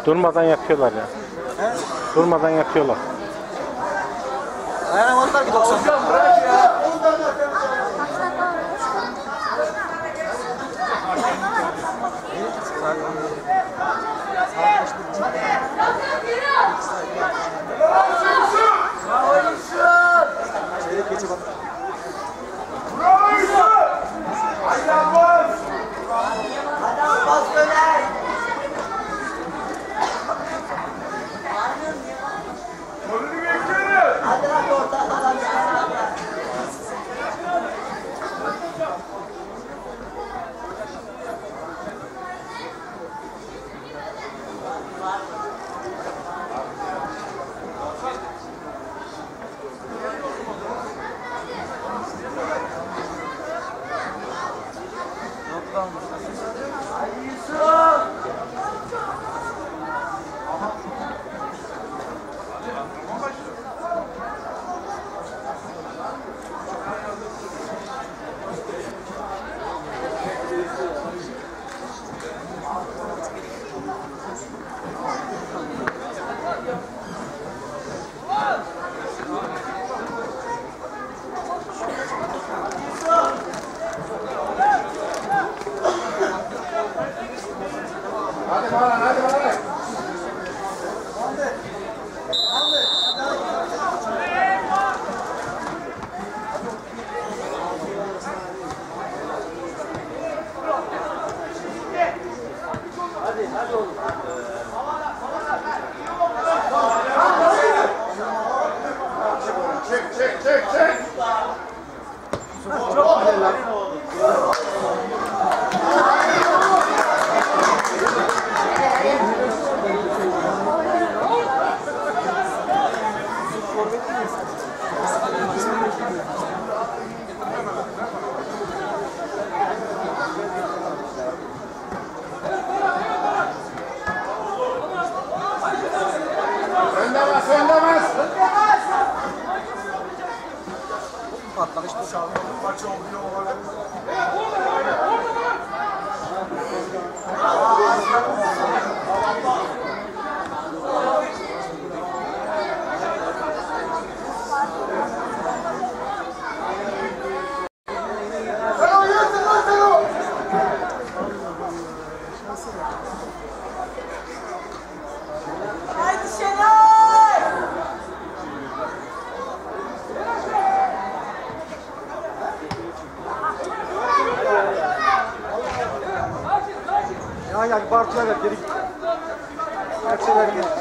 Durmadan yapıyorlar ya. He? Durmadan yapıyorlar. Dayanamadılar ki 90. Hocam bırak ya. Çeyrek geçe bak. Adam bas döner. Hadi lan ortada adam ya. Patlamış bu şahı. Maçı oluyor. Haydi Şenay. Ya gel Bartu'ya ver geri git. Gerçeğe ver geri.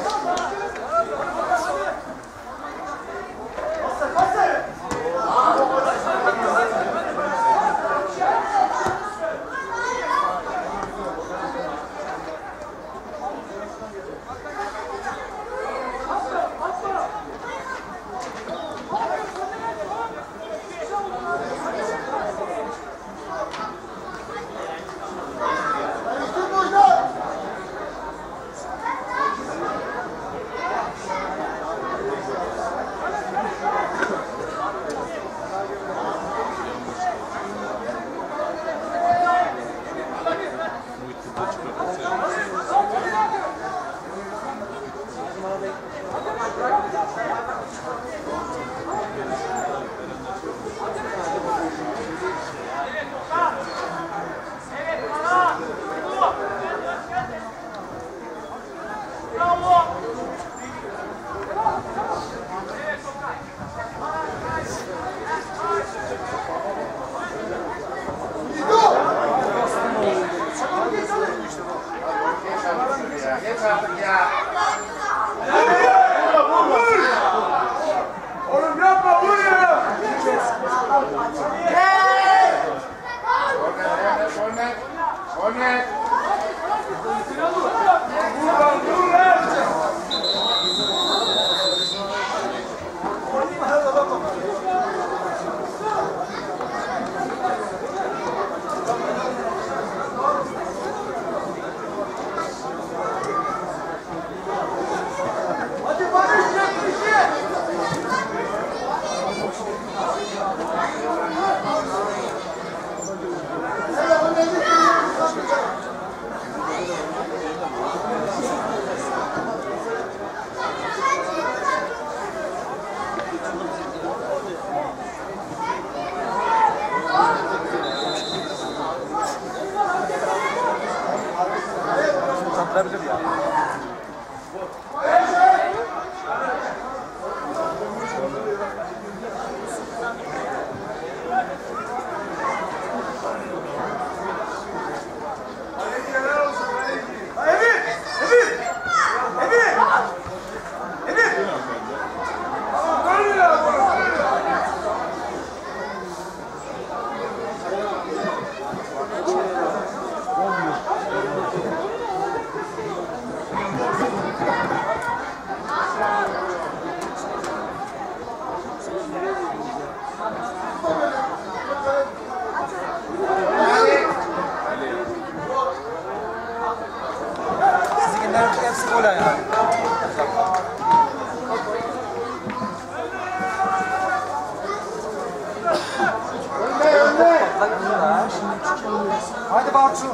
Kırabilir ya. Hadi Bartu.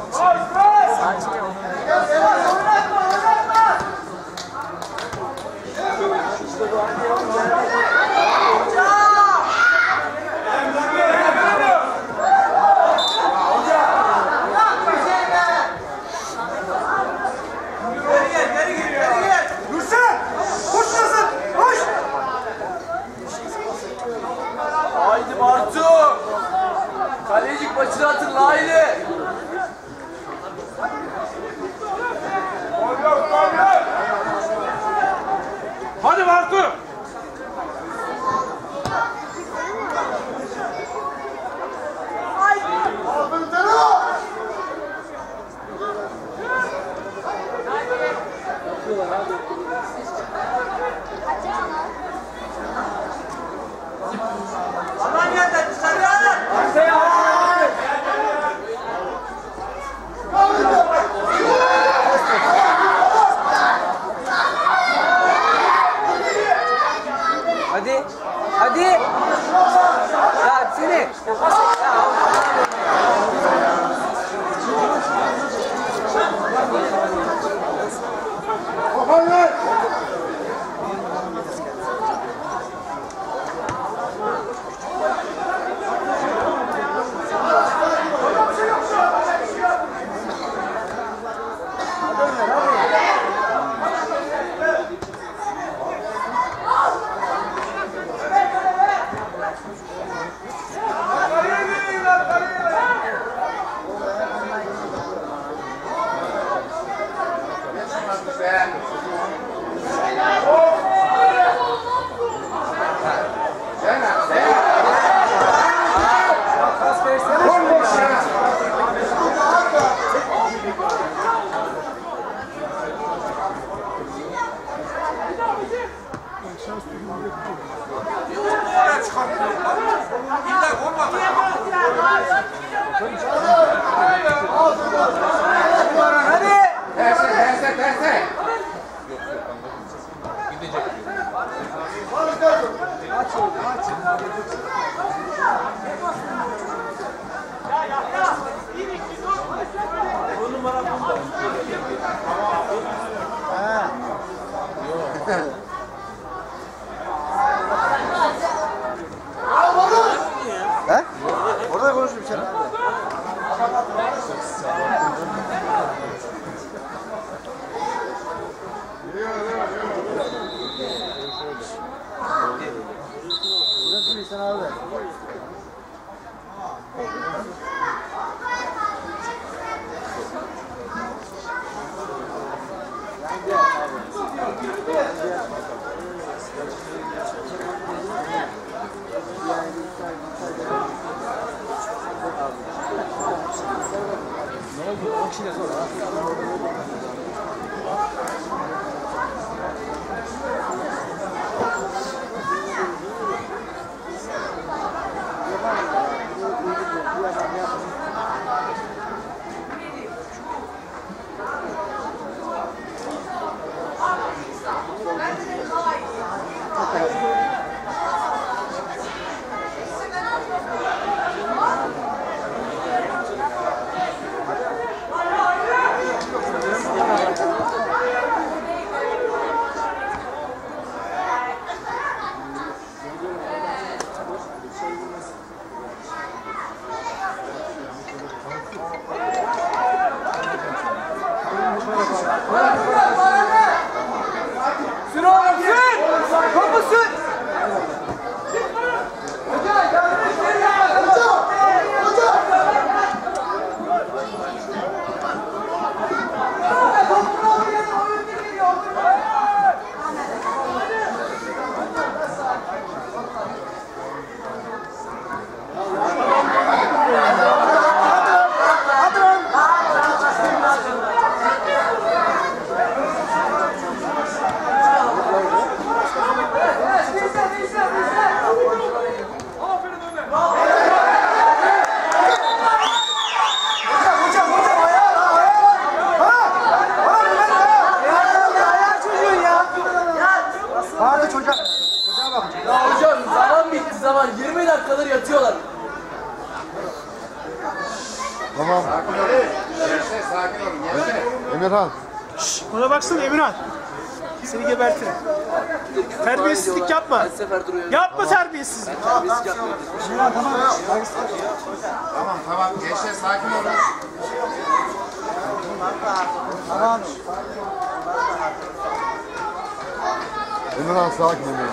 Haydi Bartu! Kalecik maçını hatırla haydi! Hadi Bartu! Aman yerden dışarıya! Hadi. Hadi. Ya seni. Orada konuşuyor içeri. Burası bir sen abi. Ne oldu? 10 kişiyle sonra. Sür oğlum sür! Topu sür! Ya hocam zaman bitti zaman. 20 dakikadır yatıyorlar. Tamam. Emirhan. Bana baksana Emirhan. Seni gebertirim. Terbiyesizlik yapma. Her sefer duruyor. Yapma terbiyesizlik. Terbiyesizlik yapmıyor. Tamam gençler sakin olun. Emirhan sakin Emirhan.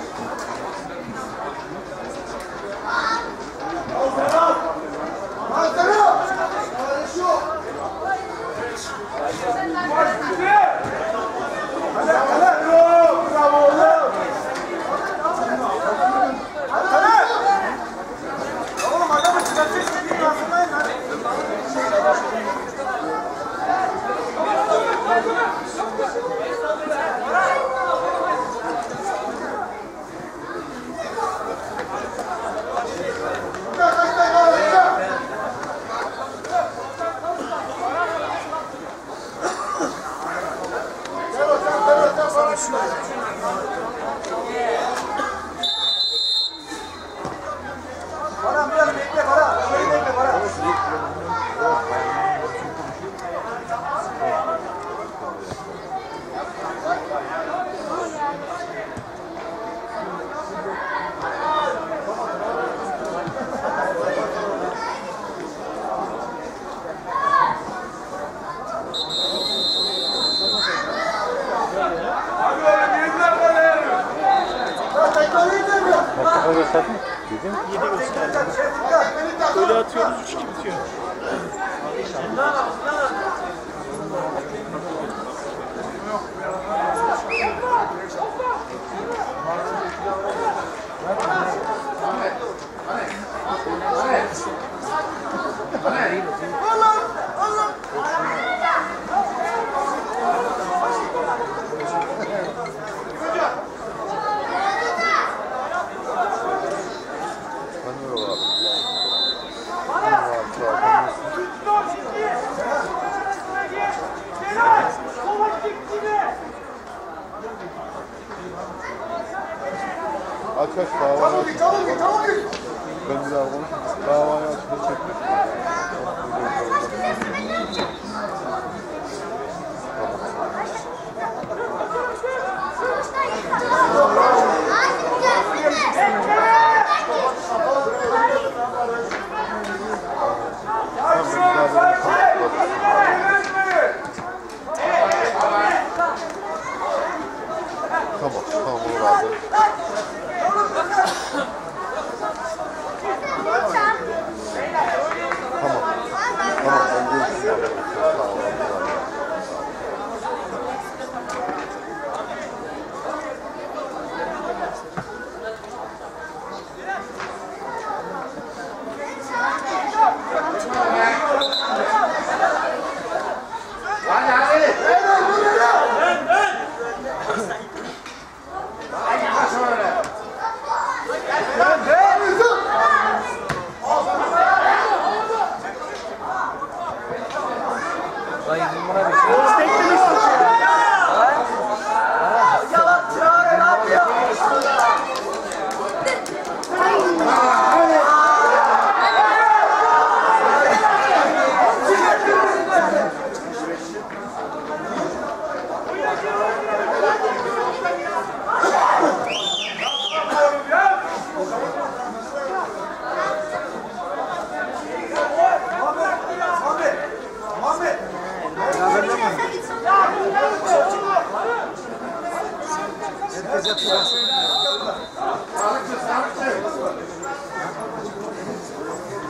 Böyle atıyoruz 3-2 bitiyor. Aç davayı aç. Ben bir daha konuşayım. Davayı aç. Ne çekmiş? Tamam olur abi.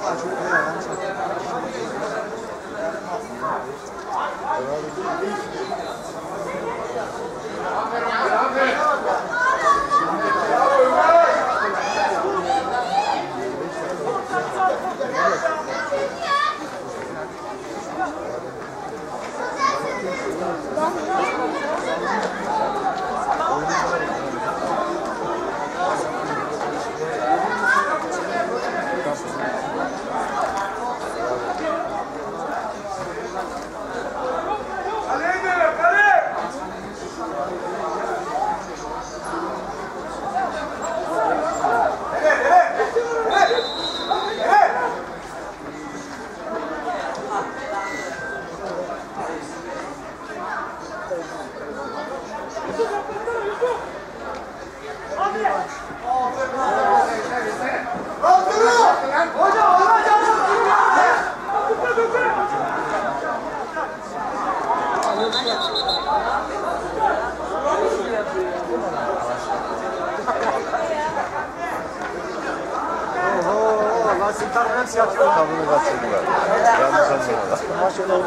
Tabii kaçırdılar. Yanlış anlamadım.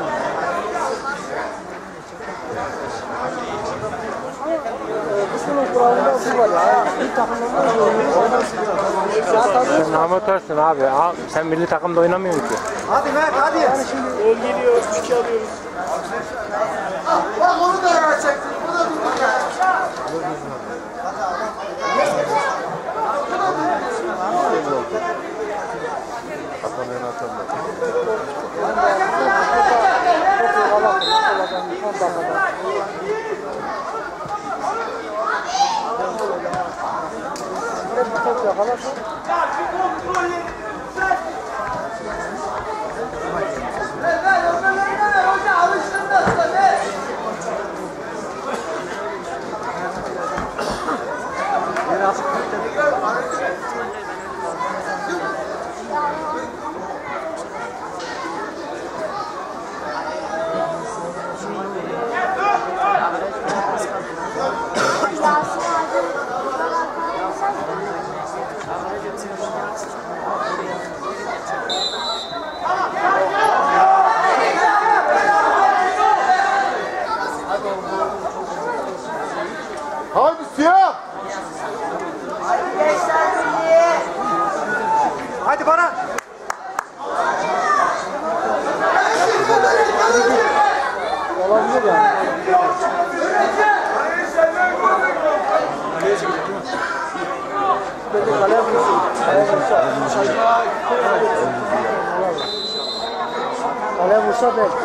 Kısmının kuralında bu var ya. Bir takımda Sen amatörsün abi. Sen milli takımda oynamıyorsun ki. Hadi Mert hadi. yani şimdi gol geliyor, 3-2 alıyoruz. Bak onu da yapacaksın. Bu da Atamayan atamıyor. Top yakalarsa Haydi siyah! Hadi bana. olabilir yani. Böyle kaleye vursun. Kaleye vursa belki.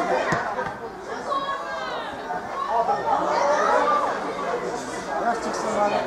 Yaş çıksın bari.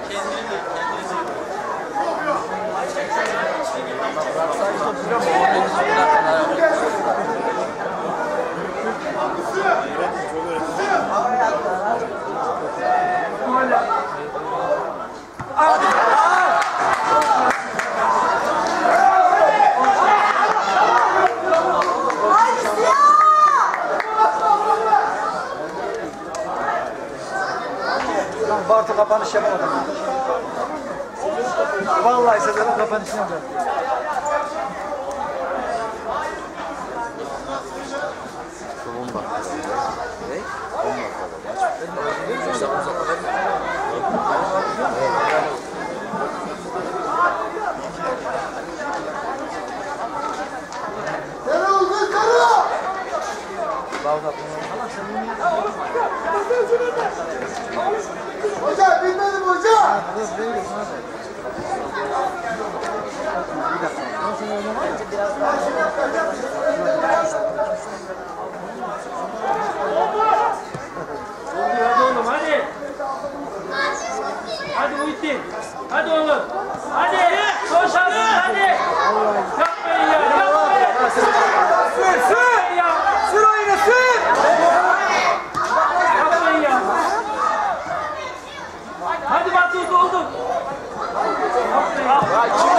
Bartu kapanış yapamadım. Vallahi sezonun kapanışını yapacağım. Son 10 dakika. Ne? 10 dakika. Hocam bilmedim hocam. Hadi oğlum hadi. Hadi Muhittin. Hadi oğlum. Hadi. Son şansın hadi. Yapmayın ya. Yapmayın. Sür ya. Sür oyunu sür. Yapmayın ya. Hadi Batu doldur. Yapmayın.